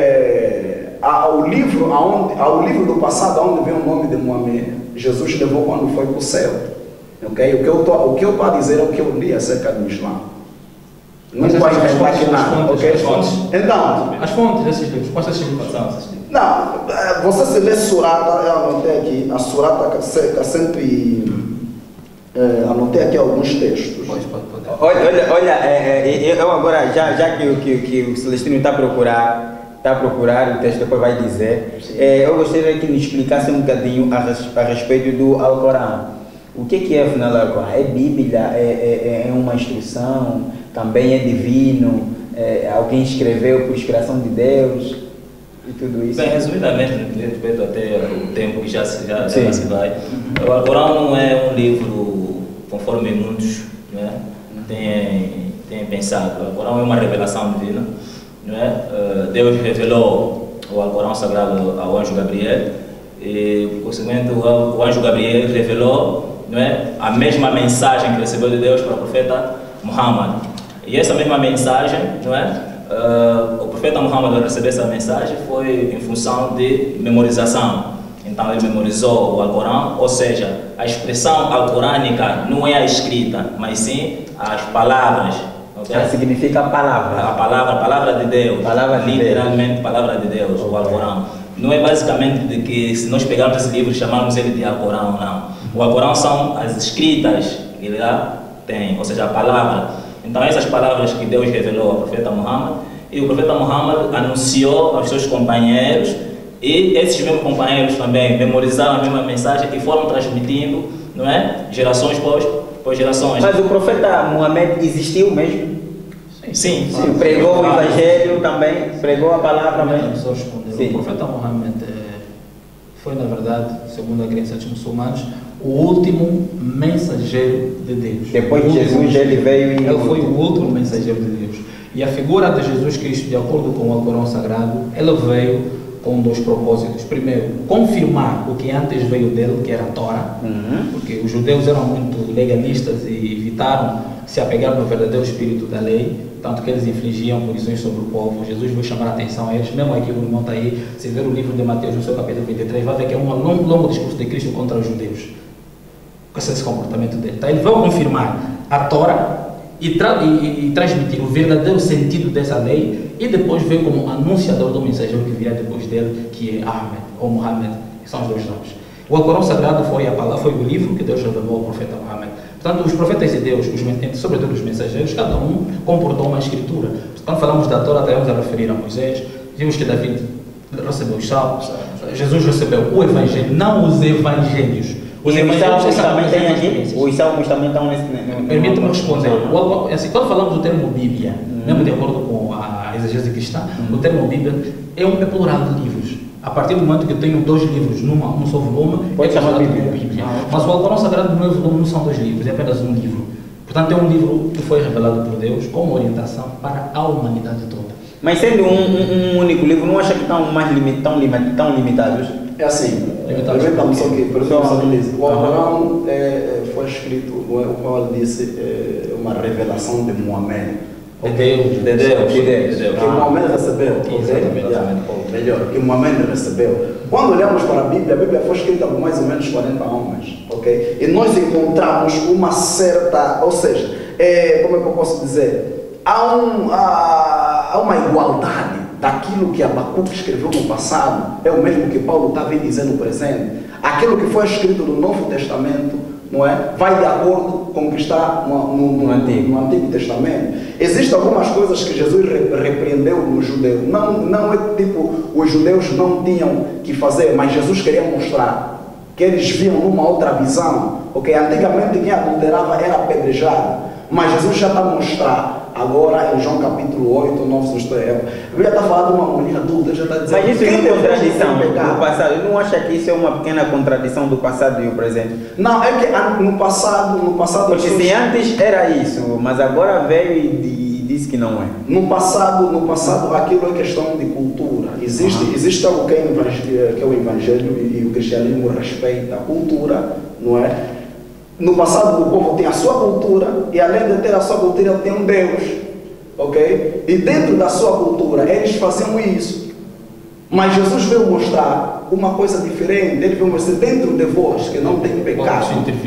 é, ao, livro, aonde, ao livro do passado, onde vem o nome de Mohamed, Jesus levou quando foi para o céu, ok? O que eu tô, o que eu estou a dizer é o que eu li acerca do Islã. Não vai inventar aqui nada, ok? Então, as fontes desses livros, quais são as livros? Não, você se lê Surata, eu anotei aqui, a Surata cento e... É, anotei aqui alguns textos. Pode, pode, pode. Olha, olha, olha é, é, eu agora, já, já que, que, que o Celestino está a procurar, está a procurar, o texto depois vai dizer, é, eu gostaria que me explicasse um bocadinho a, a respeito do Alcorão. O que, que é afinal o Alcorão? É Bíblia? É, é, é uma instrução? Também é divino? É, alguém escreveu por inspiração de Deus? E tudo isso? Bem, resumidamente, no que diz respeito até o tempo que já se, já, já se vai, o Alcorão não é um livro conforme muitos, né, têm, têm pensado. O Alcorão é uma revelação divina, né? Uh, Deus revelou o Alcorão sagrado ao anjo Gabriel e, por conseguinte, o, o anjo Gabriel revelou, né, a mesma mensagem que recebeu de Deus para o profeta Muhammad. E essa mesma mensagem, não é? Uh, o profeta Muhammad, ao receber essa mensagem, foi em função de memorização. Então ele memorizou o Alcorão, ou seja, a expressão alcorânica não é a escrita, mas sim as palavras. Okay? Ela significa a palavra. A palavra, a palavra de Deus. Palavra de literalmente, Deus. Palavra de Deus, o Alcorão. Não é basicamente de que se nós pegarmos esse livro e chamarmos ele de Alcorão, não. O Alcorão são as escritas que ele lá tem, ou seja, a palavra. Então essas palavras que Deus revelou ao profeta Muhammad, e o profeta Muhammad anunciou aos seus companheiros, e esses mesmos companheiros também memorizaram a mesma mensagem e foram transmitindo, não é? Gerações por, por gerações. Mas o profeta Muhammad existiu mesmo? Sim. Sim. Pregou o Evangelho também, pregou a palavra mesmo. Só responder. O profeta Muhammad foi, na verdade, segundo a crença dos muçulmanos, o último mensageiro de Deus. Depois de Jesus, ele veio e... Ele foi o último mensageiro de Deus. E a figura de Jesus Cristo, de acordo com o Alcorão Sagrado, ela veio com dois propósitos. Primeiro, confirmar o que antes veio dele, que era a Torá, uhum. porque os judeus eram muito legalistas e evitaram se apegar no verdadeiro espírito da lei, tanto que eles infligiam punições sobre o povo. Jesus veio chamar a atenção a eles, mesmo aqui o irmão está aí, se ver o livro de Mateus, no seu capítulo vinte e três, vai ver que é um longo, longo discurso de Cristo contra os judeus, com esse comportamento dele. Então, ele veio confirmar a Torá e, tra e, e transmitir o verdadeiro sentido dessa lei, e depois veio como anunciador do mensageiro que virá depois dele, que é Ahmed ou Muhammad, que são os dois nomes. O Alcorão Sagrado foi a palavra, foi o livro que Deus revelou ao profeta Muhammad. Portanto, os profetas de Deus, os, sobretudo os mensageiros, cada um comportou uma escritura. Quando falamos da Torá, estamos a referir a Moisés, vimos que David recebeu os salmos, Jesus recebeu o Evangelho, não os Evangelhos. Os salmos também têm aqui? Os salmos também estão nesse... Permita-me responder. O, assim, quando falamos do termo Bíblia, hum. mesmo de acordo com a exegese cristã, hum. o termo Bíblia é um é plural de livros. A partir do momento que eu tenho dois livros numa, num só volume, pode é chamar Bíblia. Bíblia. Ah, Mas o Alcorão Sagrado não é volume, não são dois livros, é apenas um livro. Portanto, é um livro que foi revelado por Deus com orientação para a humanidade toda. Mas sendo um, um, um único livro, não acha que estão mais limit, tão, limit, tão limitados? É assim, limitados. permita-me só que, permita-me diz, o Alcorão é, foi escrito, o qual disse, é uma revelação de Muhammad. De Deus, de Deus, de Deus. Que ah. Muhammad recebeu, exatamente, yeah. melhor, que Muhammad recebeu. Quando olhamos para a Bíblia, a Bíblia foi escrita por mais ou menos quarenta homens, ok? E nós encontramos uma certa, ou seja, é, como é que eu posso dizer, há, um, há, há uma igualdade daquilo que Abacuque escreveu no passado, é o mesmo que Paulo está vindo dizer no presente. Aquilo que foi escrito no Novo Testamento, não é? Vai de acordo com o que está no, no, no, no, Antigo. no Antigo Testamento. Existem algumas coisas que Jesus repreendeu no judeu. Não, não é tipo, os judeus não tinham que fazer, mas Jesus queria mostrar que eles viam numa outra visão. Okay? Antigamente quem adulterava era apedrejado, mas Jesus já está a mostrar. Agora, em João capítulo oito, nove, se estou errado, a Bíblia está falando de uma mulher adulta, já está dizendo... Mas isso é uma contradição do passado. Eu não acho que isso é uma pequena contradição do passado e o presente. Não, é que no passado... No passado Porque se antes era isso, mas agora veio e, e disse que não é. No passado, no passado aquilo é questão de cultura. Existe, uhum. existe algo que é, que é o Evangelho e, e o cristianismo respeita a cultura, não é? No passado o povo tem a sua cultura e além de ter a sua cultura ele tem um Deus, ok? E dentro da sua cultura eles faziam isso, mas Jesus veio mostrar uma coisa diferente. Ele veio mostrar dentro de vós que não tem pecado,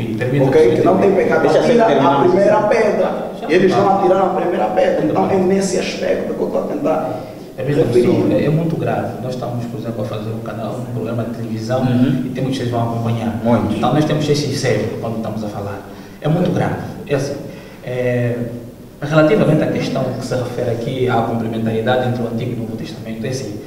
ok? Que não tem pecado, atira a primeira pedra. E eles vão atirar a primeira pedra. Então é nesse aspecto que eu estou a tentar. É, é muito grave. Nós estamos, por exemplo, a fazer um canal, um programa de televisão, uhum. e temos que vocês vão acompanhar. Muito. Então nós temos que ser sinceros quando estamos a falar. É muito grave. É assim, é, relativamente à questão que se refere aqui à complementaridade entre o Antigo e o Novo Testamento, é assim,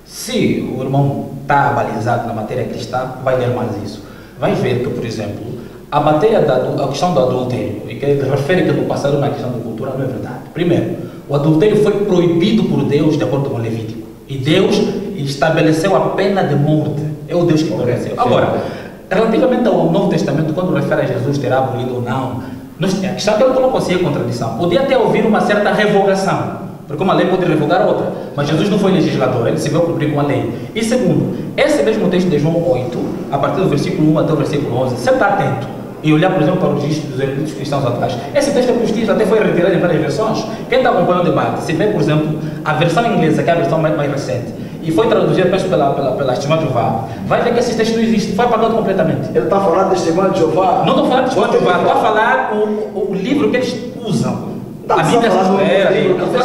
se o irmão está balizado na matéria cristã, vai ler mais isso. Vai ver que, por exemplo, a matéria da a questão do adultério, e que refere que no passado uma questão de cultura, não é verdade. Primeiro, o adultério foi proibido por Deus de acordo com o Levítico. E Deus estabeleceu a pena de morte. É o Deus que estabeleceu. Agora, relativamente ao Novo Testamento, quando refere a Jesus ter abolido ou não, a questão é que ele colocou assim a contradição. Podia até ouvir uma certa revogação, porque uma lei pode revogar outra. Mas Jesus não foi legislador, ele se veio cumprir com a lei. E segundo, esse mesmo texto de João oito, a partir do versículo um até o versículo onze, você está atento e olhar, por exemplo, para os registros dos eruditos cristãos atuais. Esse texto é postiço, até foi retirado em várias versões. Quem está acompanhando o debate, se vê, por exemplo, a versão inglesa, que é a versão mais, mais recente, e foi traduzida penso, pela, pela, pela Testemunha de Jeová, vai ver que esse texto não existe, foi apagado completamente. Ele está falando de Testemunha de Jeová? Não estou falando de Testemunha de Jeová, estou a falar o, o livro que eles usam. Tá, a Bíblia Sagrada.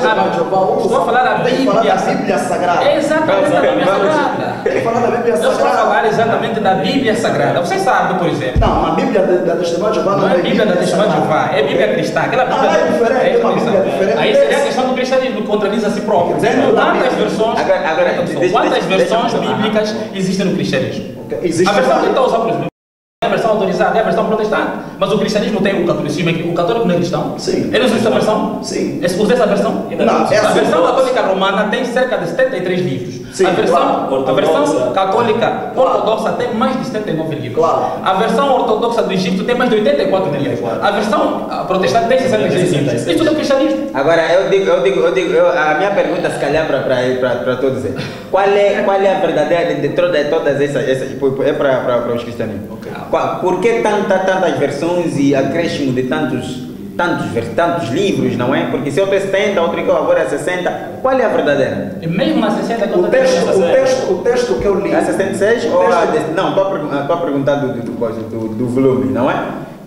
Estou a falar da Bíblia, da Bíblia Sagrada. É exatamente da Bíblia Sagrada. Ele fala da Bíblia Sagrada. Eu estou a falar exatamente da Bíblia Sagrada. Você sabe, por exemplo. Não, a Bíblia da Testemunha de Jeová não, não é Bíblia da Testemunha de Jeová, é Bíblia cristã. Aquela Bíblia ah, é diferente, é uma Bíblia diferente. Aí seria a questão do cristianismo, contradiz a si próprio. Quantas versões, agora, agora, quantas versões bíblicas existem no cristianismo? Existe a versão que está usando, por exemplo, é a versão autorizada, é a versão protestante. Mas o cristianismo tem o catolicismo, o católico não é cristão? Sim. Ele usa essa versão? Sim. Usa essa versão? Não, a essa versão católica romana tem cerca de setenta e três livros. Sim, a versão, claro. a versão católica ortodoxa tem mais de setenta e nove livros. Claro. A versão ortodoxa do Egito tem mais de oitenta e quatro livros. Claro. A versão protestante tem sessenta e seis livros. Isso tudo é cristianismo. Agora, eu digo, eu digo, eu digo eu, a minha pergunta, se calhar, para todos é: qual é, qual é a verdadeira de, de todas essas, essas é para os cristianismos? Okay. Por que tanta, tantas versões e acréscimo de tantos, tantos, tantos livros, não é? Porque se eu tenho setenta, outro que agora é sessenta, qual é a verdadeira? E mesmo na sessenta, o texto, o texto, o texto que eu li. A sessenta e seis? Ou a de, não, estou a perguntar do, do, do, do volume, não é?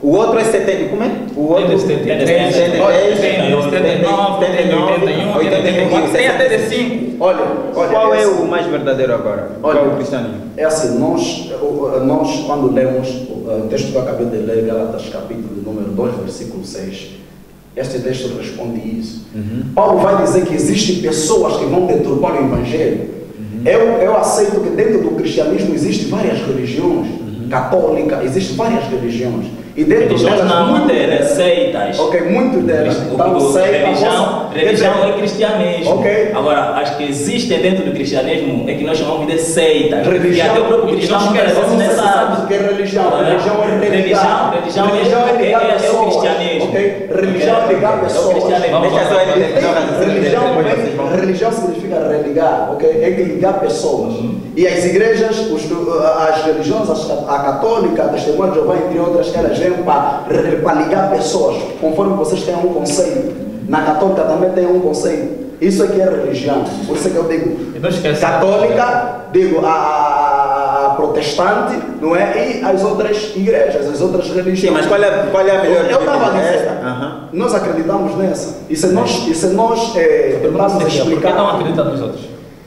O outro é setenta, como é? O outro Tem de setenta e três, setenta e três, setenta e nove, setenta e nove, oitenta e um, oitenta e quatro, tem até de cinco. Olha, olha, Qual é esse- o mais verdadeiro agora? Olha, Qual é o cristianismo? É assim, nós, o- nós quando lemos o texto que eu acabei de ler, Gálatas capítulo número dois, versículo seis, este texto responde isso. Paulo vai dizer que existem pessoas que vão deturpar o Evangelho. Eu, eu aceito que dentro do cristianismo existem várias religiões, católica, existem várias religiões. E dentro Religiões delas, não, muito- matéria, seitas. Ok, muito delas. O- Então, o- seita, religião, nossa- religião quer é cristianismo. Ok. Agora, as que existem dentro do cristianismo é que nós chamamos de seitas. Religião- E até o próprio cristão Não, muitas vezes não nem se sabe sabe. o que é religião. Não é? Religião é religar. Religião, religião é- Religião é ligar é- é o pessoas. cristianismo. Ok? Religião é ligar É o pessoas. cristianismo. Deixa só ele terminar o raciocínio dele, Religião, depois é- vocês vão- religião significa religar, ok? É que ligar pessoas. E as igrejas, os, as religiões, as- a católica, a testemunha de Jeová, entre outras, elas vêm para, para ligar pessoas, conforme vocês têm um conceito. Na católica também tem um conceito. Isso é que é religião. Por isso é que eu digo E não esquece. católica, digo a, a- a protestante, não é? E as outras igrejas, as outras religiões. Sim, mas qual é, qual é a melhor? Eu estava a dizer, Esta? Aham. nós acreditamos nessa. E se nós, e se nós é, tentarmos Por que não explicar acredita nos outros?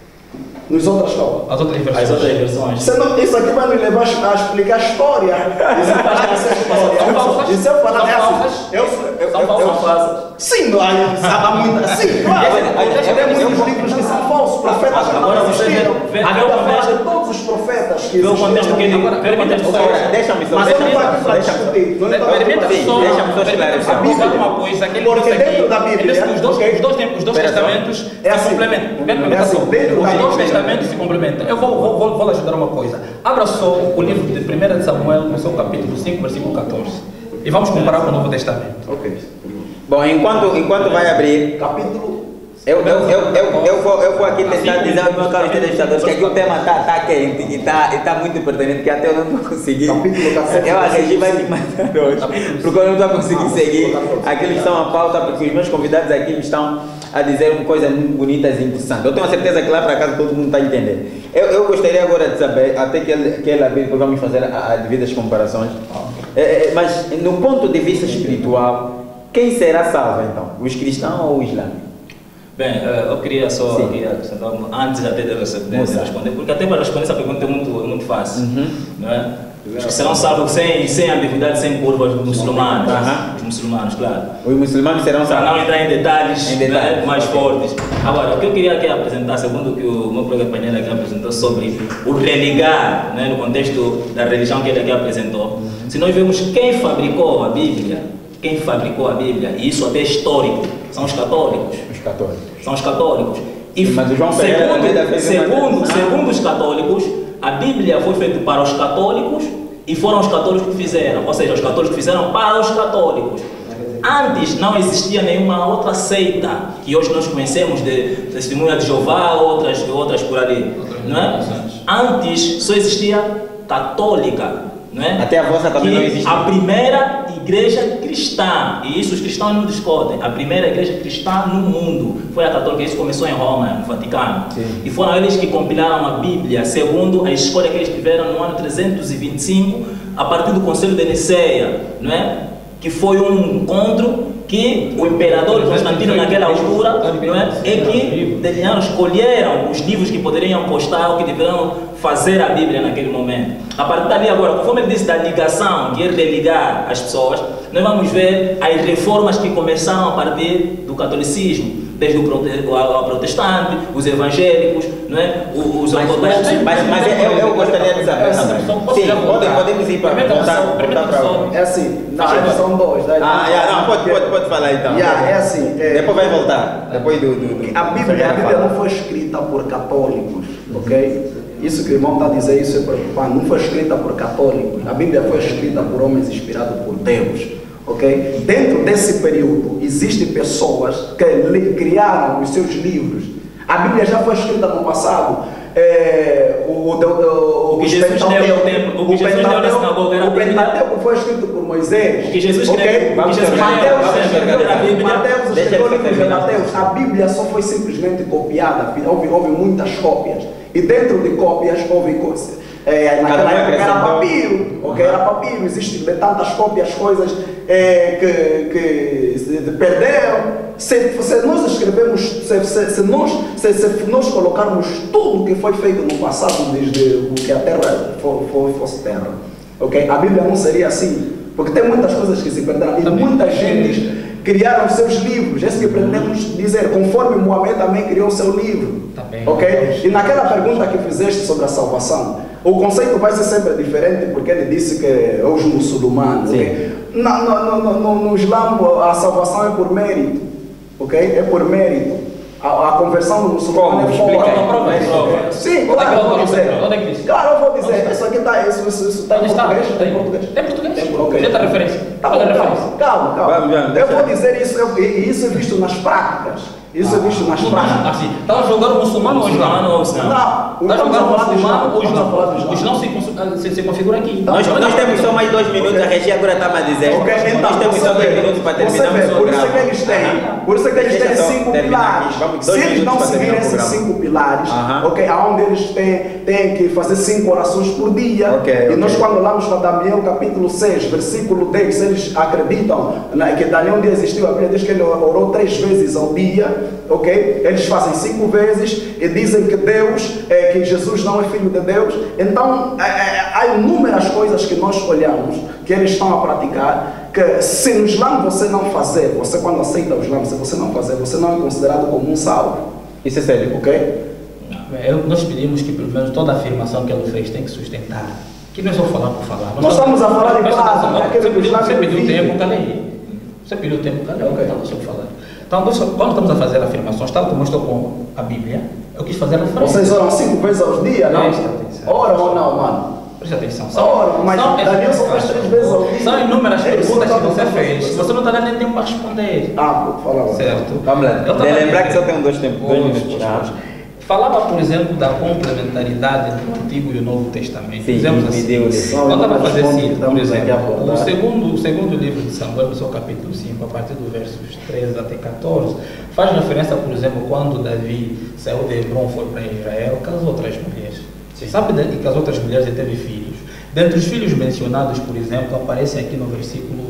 nos outras coisas. As outras As versões. outras versões. Isso, não, isso aqui vai nos levar a explicar a história. Isso é falar dessa história. São falsas? Isso é falar São dessa. falsas? Eu, eu, São eu, falsas? eu, São falsas. Sim, não há, sabe muito. Sim, claro. Tem muitos livros que são falsos. Profetas que Agora não você existiram. vê- vê- A vê Bíblia o fala contexto- de todos os profetas que Vê o contexto que ele. Agora, Vê o contexto agora, só. Agora, deixa-me só, Mas eu não deixa-me estou só, aqui para deixa-me discutir. Não estou aqui Permita para só, Deixa-me só permita esclarecer. só colocar uma coisa que ele Porque disse aqui. dentro da Bíblia, Ele disse que os dois, ok? os dois, tem- os dois Espera só. testamentos É se assim. complementam. Permita É assim, só. dentro da Os dois Bíblia. testamentos se complementam. Eu vou, vou, vou, vou lhe ajudar uma coisa. Abra só o livro de primeira de Samuel, no seu capítulo cinco, versículo catorze. E vamos comparar com o Novo Testamento. Ok. Bom, enquanto, enquanto vai abrir, Capítulo. eu, eu, eu, eu, eu, vou, eu vou aqui tentar dizer aos meus caros telespectadores que aqui o tema está tá quente e está e tá muito pertinente, que até eu não estou conseguindo. Capítulo catorze. Eu, a Regi vai me matar hoje, porque eu não estou a conseguir seguir aquilo que estão a pauta, porque os meus convidados aqui me estão a dizer coisas muito bonitas e interessantes. Eu tenho a certeza que lá para casa todo mundo está a entender. Eu, eu gostaria agora de saber, até que ele, que ele abrir, depois vamos fazer as devidas comparações. É, é, mas, no ponto de vista espiritual, quem será salvo então? Os cristãos ou o islâmico? Bem, eh, eu queria só Sim. queria acrescentar algo antes até de, rece- de Moça. responder, porque até para responder essa pergunta é muito, é muito fácil. Uhum. Não é? Os que serão salvos sem, sem ambiguidade, sem curvas, os muçulmanos. Aham. Os muçulmanos, claro. Os muçulmanos serão Para não salvos? entrar em detalhes, Em detalhes, né, mais ok. fortes. Agora, o que eu queria aqui apresentar, segundo o que o meu colega Painel aqui apresentou sobre o religar, né, no contexto da religião que ele aqui apresentou, se nós vemos quem fabricou a Bíblia, quem fabricou a Bíblia, e isso até é histórico, são os católicos. Os católicos. São os católicos. E Sim, mas o João Ferreira segundo, Almeida fez uma segundo, tradução. segundo os católicos, a Bíblia foi feita para os católicos e foram os católicos que fizeram. Ou seja, os católicos fizeram para os católicos. Antes não existia nenhuma outra seita que hoje nós conhecemos de Testemunha de Jeová, outras, outras por ali. Não é? Antes só existia católica. Não é? Até a vossa também Que não existe. A primeira igreja cristã, e isso os cristãos não discutem, a primeira igreja cristã no mundo foi a católica. Isso começou em Roma, no Vaticano. Sim. E foram eles que compilaram a Bíblia, segundo a escolha que eles tiveram no ano trezentos e vinte e cinco, a partir do Concílio de Niceia, não é? Que foi um encontro que o imperador Constantino, naquela altura, não é? É que desenharam, escolheram os livros que poderiam constar ou que deveriam fazer a Bíblia naquele momento. A partir dali agora, conforme ele disse da ligação, que é religar as pessoas, nós vamos ver as reformas que começaram a partir do catolicismo, desde o prote- a- a protestante, os evangélicos, não é? Os Mas, ortodoxos. mas, mas eu, eu gostaria de saber. Sim, pode, podemos ir para Permita-me voltar, só- voltar permita-me para só- o. É assim, na Faz favor. são dois. Né? Ah, yeah, não, pode, pode, pode falar então. Yeah, é assim, é- Depois vai voltar. Depois do. do, do A Bíblia, a Bíblia não foi escrita por católicos, ok? Isso que o irmão está a dizer, isso é preocupante. Não foi escrita por católicos. A Bíblia foi escrita por homens inspirados por Deus, ok? Dentro desse período, existem pessoas que li- criaram os seus livros. A Bíblia já foi escrita no passado. É, o, o, o, O que os Jesus deu Pentateuco- no templo, o que Jesus deu na Pentateuco- sinagoga era a o Bíblia. Pentateuco foi escrito por Moisés. O que Jesus ok? escreveu- o que Vamos Jesus terminar, escreveu- vamos escreveu terminar. era a Bíblia. Mateus Deixa escreveu o ele livro de terminar. Mateus. A Bíblia só foi simplesmente copiada, houve, houve muitas cópias. E dentro de cópias houve coisas. É, naquela Cada um época era acrescentou. papiro, ok? Era papiro, existe de tantas cópias, coisas é, que, que se perderam. Se, se nós escrevemos, se, se, se, nós, se, se nós colocarmos tudo o que foi feito no passado, desde o que a Terra foi, foi, fosse Terra, ok? A Bíblia não seria assim, porque tem muitas coisas que se perderam e muita gente criaram seus livros. É isso que pretendemos dizer, conforme Mohamed também criou seu livro, Também. ok? E naquela pergunta que fizeste sobre a salvação, o conceito vai ser sempre diferente, porque ele disse que é os muçulmanos, ok? Na, no, no, no, no Islã a salvação é por mérito, ok? É por mérito. A, a conversão do muçulmano Como? é Explica fora. aí. Prova, Ok? prova. Sim, Onde é que claro, eu eu vou vou dizer. dizer? Onde é que diz? Claro, eu vou dizer. Isso aqui está isso, isso, isso tá em Onde está? português. Tem em Tem português. Tem português? Tem português. Tenta a referência. Tá Qual é bom, a calma, referência? calma, calma. Vamos, vamos, Eu deixa- vou dizer isso, eu- e isso é visto nas práticas. Isso é visto nas práticas. Assim, está a jogar o muçulmano ou o islã? Muçulmano ou islã? Não, Está a estamos jogar a o falar do muçulmano ou o Estamos a falar do islã? O islã se, cons- se, se configura aqui. Nós, nós temos só mais dois minutos, a Regia agora está a dizer. Ok, então, nós temos você só dois vê, minutos para você terminar vê, o por isso é que programa. eles têm, Aham. por isso é que eles Deixa têm só cinco terminar pilares. aqui. Vamos, Se dois eles minutos não para seguirem terminar o esses programa. cinco pilares, Aham. ok, aonde eles têm, têm que fazer cinco orações por dia, Ok, e ok. nós quando olhamos para Daniel capítulo seis, versículo dez, eles acreditam né, que Daniel um dia existiu, a Bíblia diz que ele orou três vezes ao dia, ok? Eles fazem cinco vezes e dizem que Deus, é, que Jesus não é filho de Deus. Então, é, é, há inúmeras coisas que nós olhamos, que eles estão a praticar, que se no Islã você não fazer, você quando aceita o Islã, se você não fazer, você não é considerado como um salvo, Isso é sério. ok? Eu- Nós pedimos que, pelo menos, toda a afirmação que ele fez tem que sustentar. Que não é só falar por falar. Nós estamos a falar de Presta prática, atenção, aquele Você do pediu, Islã você pediu vive. tempo, calei. Você pediu tempo, calei. Ok. Então, deixa eu falar. Então, nós- quando estamos a fazer afirmações, tal como eu estou com a Bíblia, eu quis fazer referência. Vocês oram cinco vezes ao dia, não? Presta atenção. Oram ou não, mano? Presta atenção. Ora, mas Daniel só faz três vezes ao dia. São inúmeras É isso perguntas que que eu você tô fez. falando. Você não está dando nem tempo para responder. Ah, pô, fala lá. Certo? Vamos lá. Eu tava De lembrar que dizendo- só tem dois tempos, dois Pois, minutos. pois, Tá? pois. Falava, por exemplo, da complementaridade entre o Antigo e o Novo Testamento. Sim, Dizemos me assim. deu ali. Só Eu estava a fazer responde que assim, por estamos aqui a exemplo, abordar. o segundo, o segundo livro de Samuel, no seu capítulo cinco, a partir do versos treze até quatorze, faz referência, por exemplo, quando Davi saiu de Hebron, foi para Israel, casou outras mulheres. Você sabe de- que as outras mulheres ele teve filhos. Dentre os filhos mencionados, por exemplo, aparecem aqui no versículo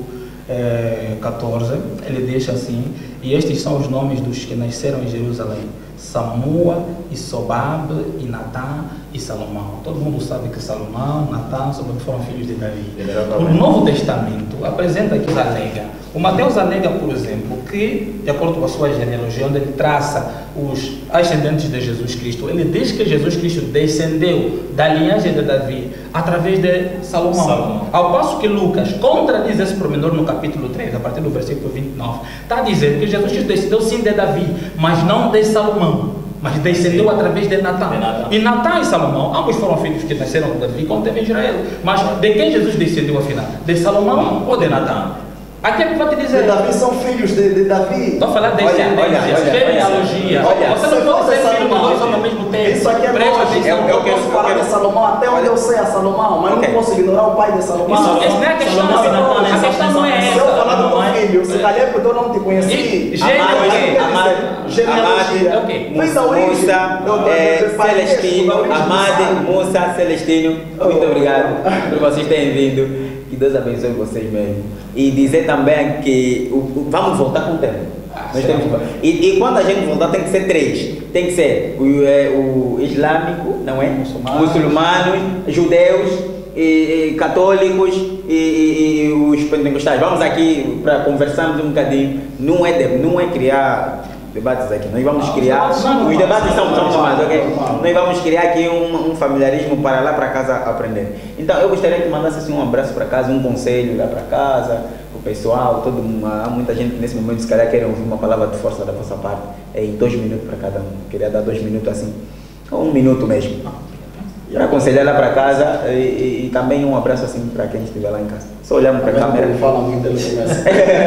eh, quatorze, ele deixa assim, e estes são os nomes dos que nasceram em Jerusalém: Samua, e Sobab, e Natã, e Salomão. Todo mundo sabe que Salomão, Natã, Sobab foram filhos de Davi. O Novo Testamento apresenta aqui, alega. O Mateus alega, por exemplo, que, de acordo com a sua genealogia, onde ele traça os ascendentes de Jesus Cristo, ele diz que Jesus Cristo descendeu da linhagem de Davi através de Salomão. Salomão. Ao passo que Lucas contradiz esse pormenor no capítulo três, a partir do versículo vinte e nove, está a dizer que Jesus Cristo descendeu sim de Davi, mas não de Salomão, mas descendeu através de Natã. De Natã. E Natã e Salomão, ambos foram filhos que nasceram de Davi quando teve em Israel. Mas de quem Jesus descendeu afinal? De Salomão ou de Natã? Aqui é que vai te De dizer. Davi são filhos de, de Davi. Estou a falar de Olha, descendência, olha, olha, genealogia. olha, Você não pode ser filho de dois homens ao mesmo tempo. Isso aqui é Presta lógico. atenção. Eu- Eu, eu quero- posso falar eu quero- de Salomão até onde Olha. eu sei a Salomão, mas Ok. não posso ignorar o pai de Salomão. Isso, essa não é a questão, Salomão e Natã, a né? questão não é Se essa. eu falar do não é- meu filho, se calhar porque eu não te conheci. E- Amado, Gênero, isso quer Amado, dizer, genealogia. Amado, ok. Vem da origem. Musa, do- do- é, do parentesco, Celestino, da origem do Amade, sangue. Musa, Celestino, muito Oh. obrigado por vocês terem vindo. Que Deus abençoe vocês mesmo. E dizer também que o- o- vamos voltar com o tempo. Nós temos que- e, e quando a gente voltar tem que ser três. Tem que ser o, é, o islâmico, não é? Muçulmanos. Muçulmanos, judeus, e, e católicos e, e- e os pentecostais. Vamos aqui para conversarmos um bocadinho. Não é, de- não é criar debates aqui. Nós vamos criar. Os debates são são normais, ok? Nós vamos criar aqui um, um familiarismo para lá para casa aprender. Então eu gostaria que mandasse assim, um abraço para casa, um conselho lá para casa, o pessoal, todo mundo. Há muita gente que nesse momento se calhar querem ouvir uma palavra de força da vossa parte. É em dois minutos para cada um. Queria dar dois minutos assim. Ou um minuto mesmo. Para aconselhar lá para casa e, e- e também um abraço assim para quem estiver lá em casa. Só olhando para a câmera. Ele fala muito, ele começa.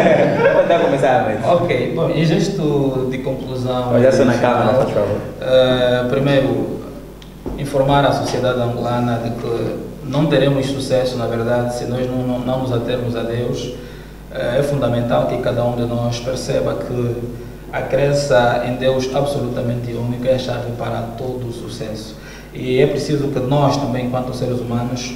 Pode dar começar, mas. Ok, bom, em gesto de conclusão. Olha só na câmera, por favor. eh, primeiro, informar a sociedade angolana de que não teremos sucesso, na verdade, se nós não, não, não nos atermos a Deus. Eh, é fundamental que cada um de nós perceba que a crença em Deus absolutamente único é a chave para todo o sucesso. E é preciso que nós também, enquanto seres humanos,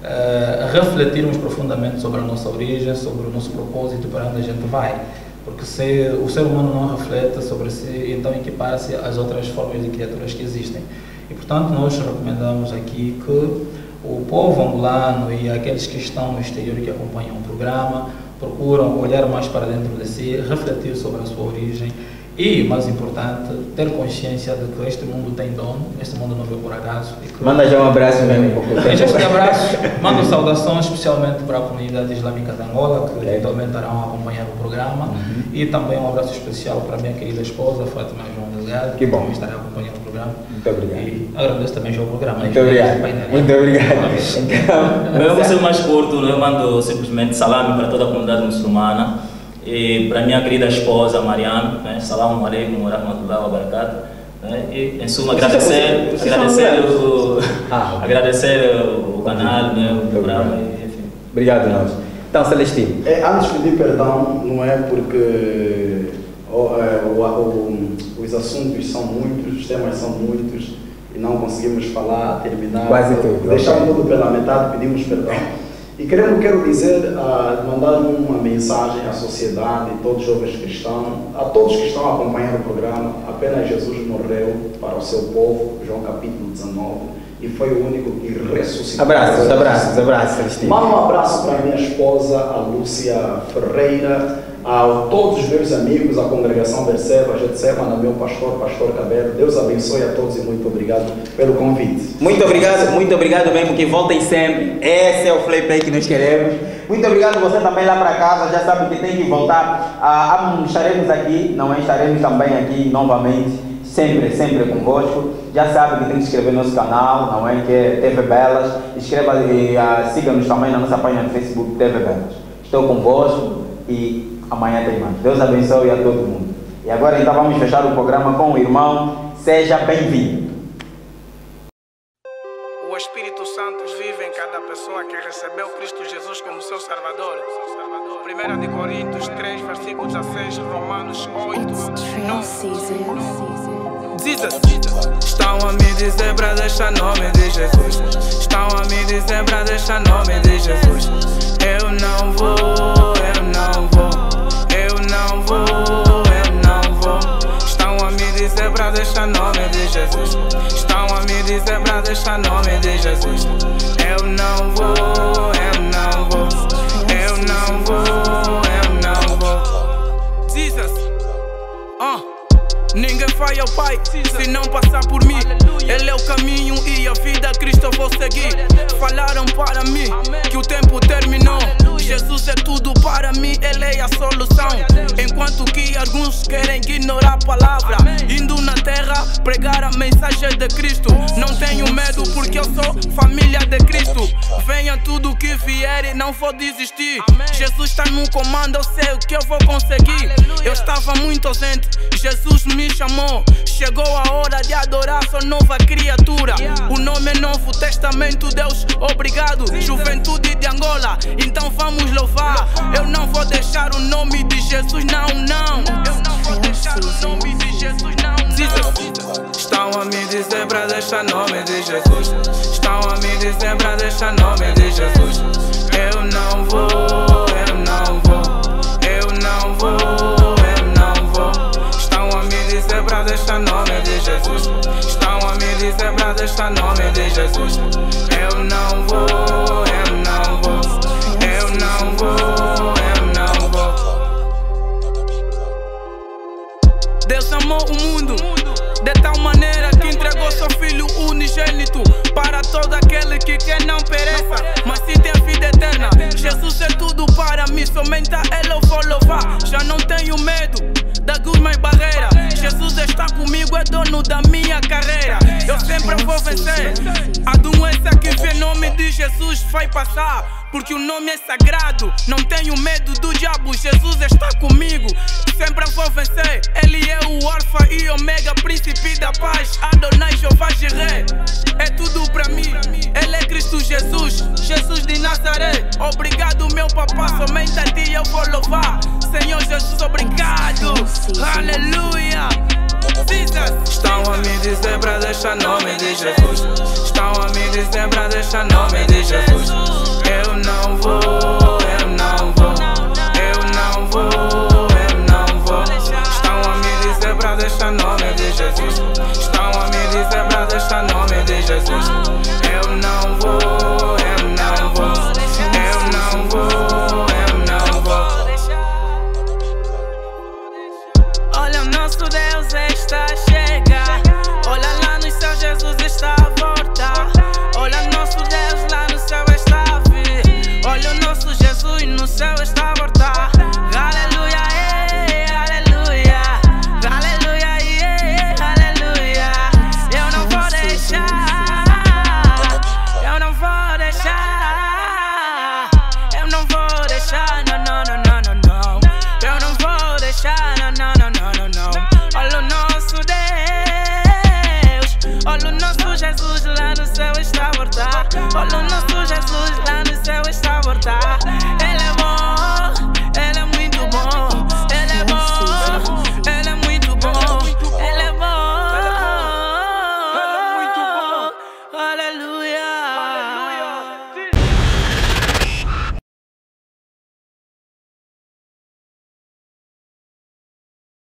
uh, refletirmos profundamente sobre a nossa origem, sobre o nosso propósito, para onde a gente vai. Porque se o ser humano não reflete sobre si, então equipara-se às outras formas de criaturas que existem. E, portanto, nós recomendamos aqui que o povo angolano e aqueles que estão no exterior que acompanham o programa procuram olhar mais para dentro de si, refletir sobre a sua origem e, mais importante, ter consciência de que este mundo tem dono, este mundo não veio por acaso. E que manda já um abraço mesmo. Um pouco Deixa este abraço, mando saudações especialmente para a comunidade islâmica de Angola, que okay. eventualmente estarão a acompanhar o programa, uhum. e também um abraço especial para a minha querida esposa, Fátima João Delgado, que, que também estará a acompanhar o programa. Muito obrigado. E agradeço também já o programa. Muito obrigado. Muito obrigado. Então, eu vou ser mais curto, eu mando simplesmente salame para toda a comunidade muçulmana. E para a minha querida esposa, Mariam, né? Salamu alaikum wa rahmatullahi wa barakatuh. Né? E, em suma, agradecer, você agradecer, o, ah, agradecer o canal, né? O programa, enfim. Obrigado, nós. Então, Celestino. É, antes de pedir perdão, não é porque o, é, o, o, os assuntos são muitos, os temas são muitos e não conseguimos falar, terminar. Quase tudo. Deixamos tudo pela metade, pedimos perdão. E querendo, quero dizer, uh, mandar uma mensagem à sociedade, a todos os jovens cristãos, a todos que estão a acompanhar o programa. Apenas Jesus morreu para o seu povo, João capítulo dezenove, e foi o único que ressuscitou. Abraços, abraços, abraços, Celestino. Manda um abraço para a minha esposa, a Lúcia Ferreira, a todos os meus amigos, a congregação Berseba, Getsemane, meu pastor, pastor Cabelo. Deus abençoe a todos e muito obrigado pelo convite. Muito obrigado, muito obrigado mesmo, que voltem sempre. Esse é o Play Play que nós queremos. Muito obrigado você também lá para casa, já sabe que tem que voltar. Ah, estaremos aqui, não é? Estaremos também aqui novamente, sempre, sempre convosco. Já sabe que tem que inscrever no nosso canal, não é? Que é T V Belas. Inscreva e ah, siga-nos também na nossa página no Facebook T V Belas. Estou convosco e amanhã tem mais. Deus abençoe a todo mundo. E agora então vamos fechar o programa com o irmão. Seja bem-vindo. O Espírito Santo vive em cada pessoa que recebeu Cristo Jesus como seu Salvador. primeira de Coríntios três, versículo dezesseis, Romanos oito, Jesus. Estão a me dizer para deixar nome de Jesus. Estão a me dizer para deixar nome de Jesus. Eu não vou, eu não vou. Eu não vou, eu não vou. Estão a me dizer para deixar nome de Jesus. Estão a me dizer para deixar nome de Jesus. Eu não vou, eu não vou. Eu não vou, eu não vou. Jesus, uh. Ninguém vai ao Pai se não passar por mim. Ele é o caminho e a vida, Cristo eu vou seguir. Falaram para mim que o tempo terminou. Jesus é tudo para mim, Ele é a solução. Enquanto que alguns querem ignorar a palavra, indo na terra pregar a mensagem de Cristo. Não tenho medo porque eu sou família de Cristo. Venha tudo que vier e não vou desistir. Jesus está no comando, eu sei o que eu vou conseguir. Eu estava muito ausente, Jesus me chamou. Chegou a hora de adorar sua nova criatura. O nome é Novo Testamento, Deus, obrigado. Juventude de Angola, então vamos louvar. Eu não vou deixar o nome de Jesus, não, não. Eu não vou deixar o nome de Jesus, não, não. Estão a me dizer para deixar nome de Jesus. Estão a me dizer para deixar nome de Jesus. Eu não vou, eu não vou. Eu não vou, eu não vou. Estão a me dizer para deixar nome de Jesus. Estão a me dizer para deixar nome de Jesus. Eu não vou, eu não vou. Eu não vou, eu não vou. Deus amou o mundo de tal maneira que entregou seu Filho unigênito para todo aquele que quer não pereça, mas sim tem vida eterna. Jesus é tudo para mim, somente a Ele eu vou louvar. Já não tenho medo da algumas barreiras. Jesus está comigo, é dono da minha carreira. Eu sempre vou vencer. A doença que vem em nome de Jesus vai passar, porque o nome é sagrado. Não tenho medo do diabo, Jesus está comigo. Sempre vou vencer. Ele é o Alfa e Omega, príncipe da paz, Adonai, Jeová Jireh. É tudo pra mim, Ele é Cristo Jesus, Jesus de Nazaré. Obrigado meu papá, somente a ti eu vou louvar. Senhor Jesus, obrigado, aleluia. Estão a me dizer para deixar nome de Jesus. Jesus.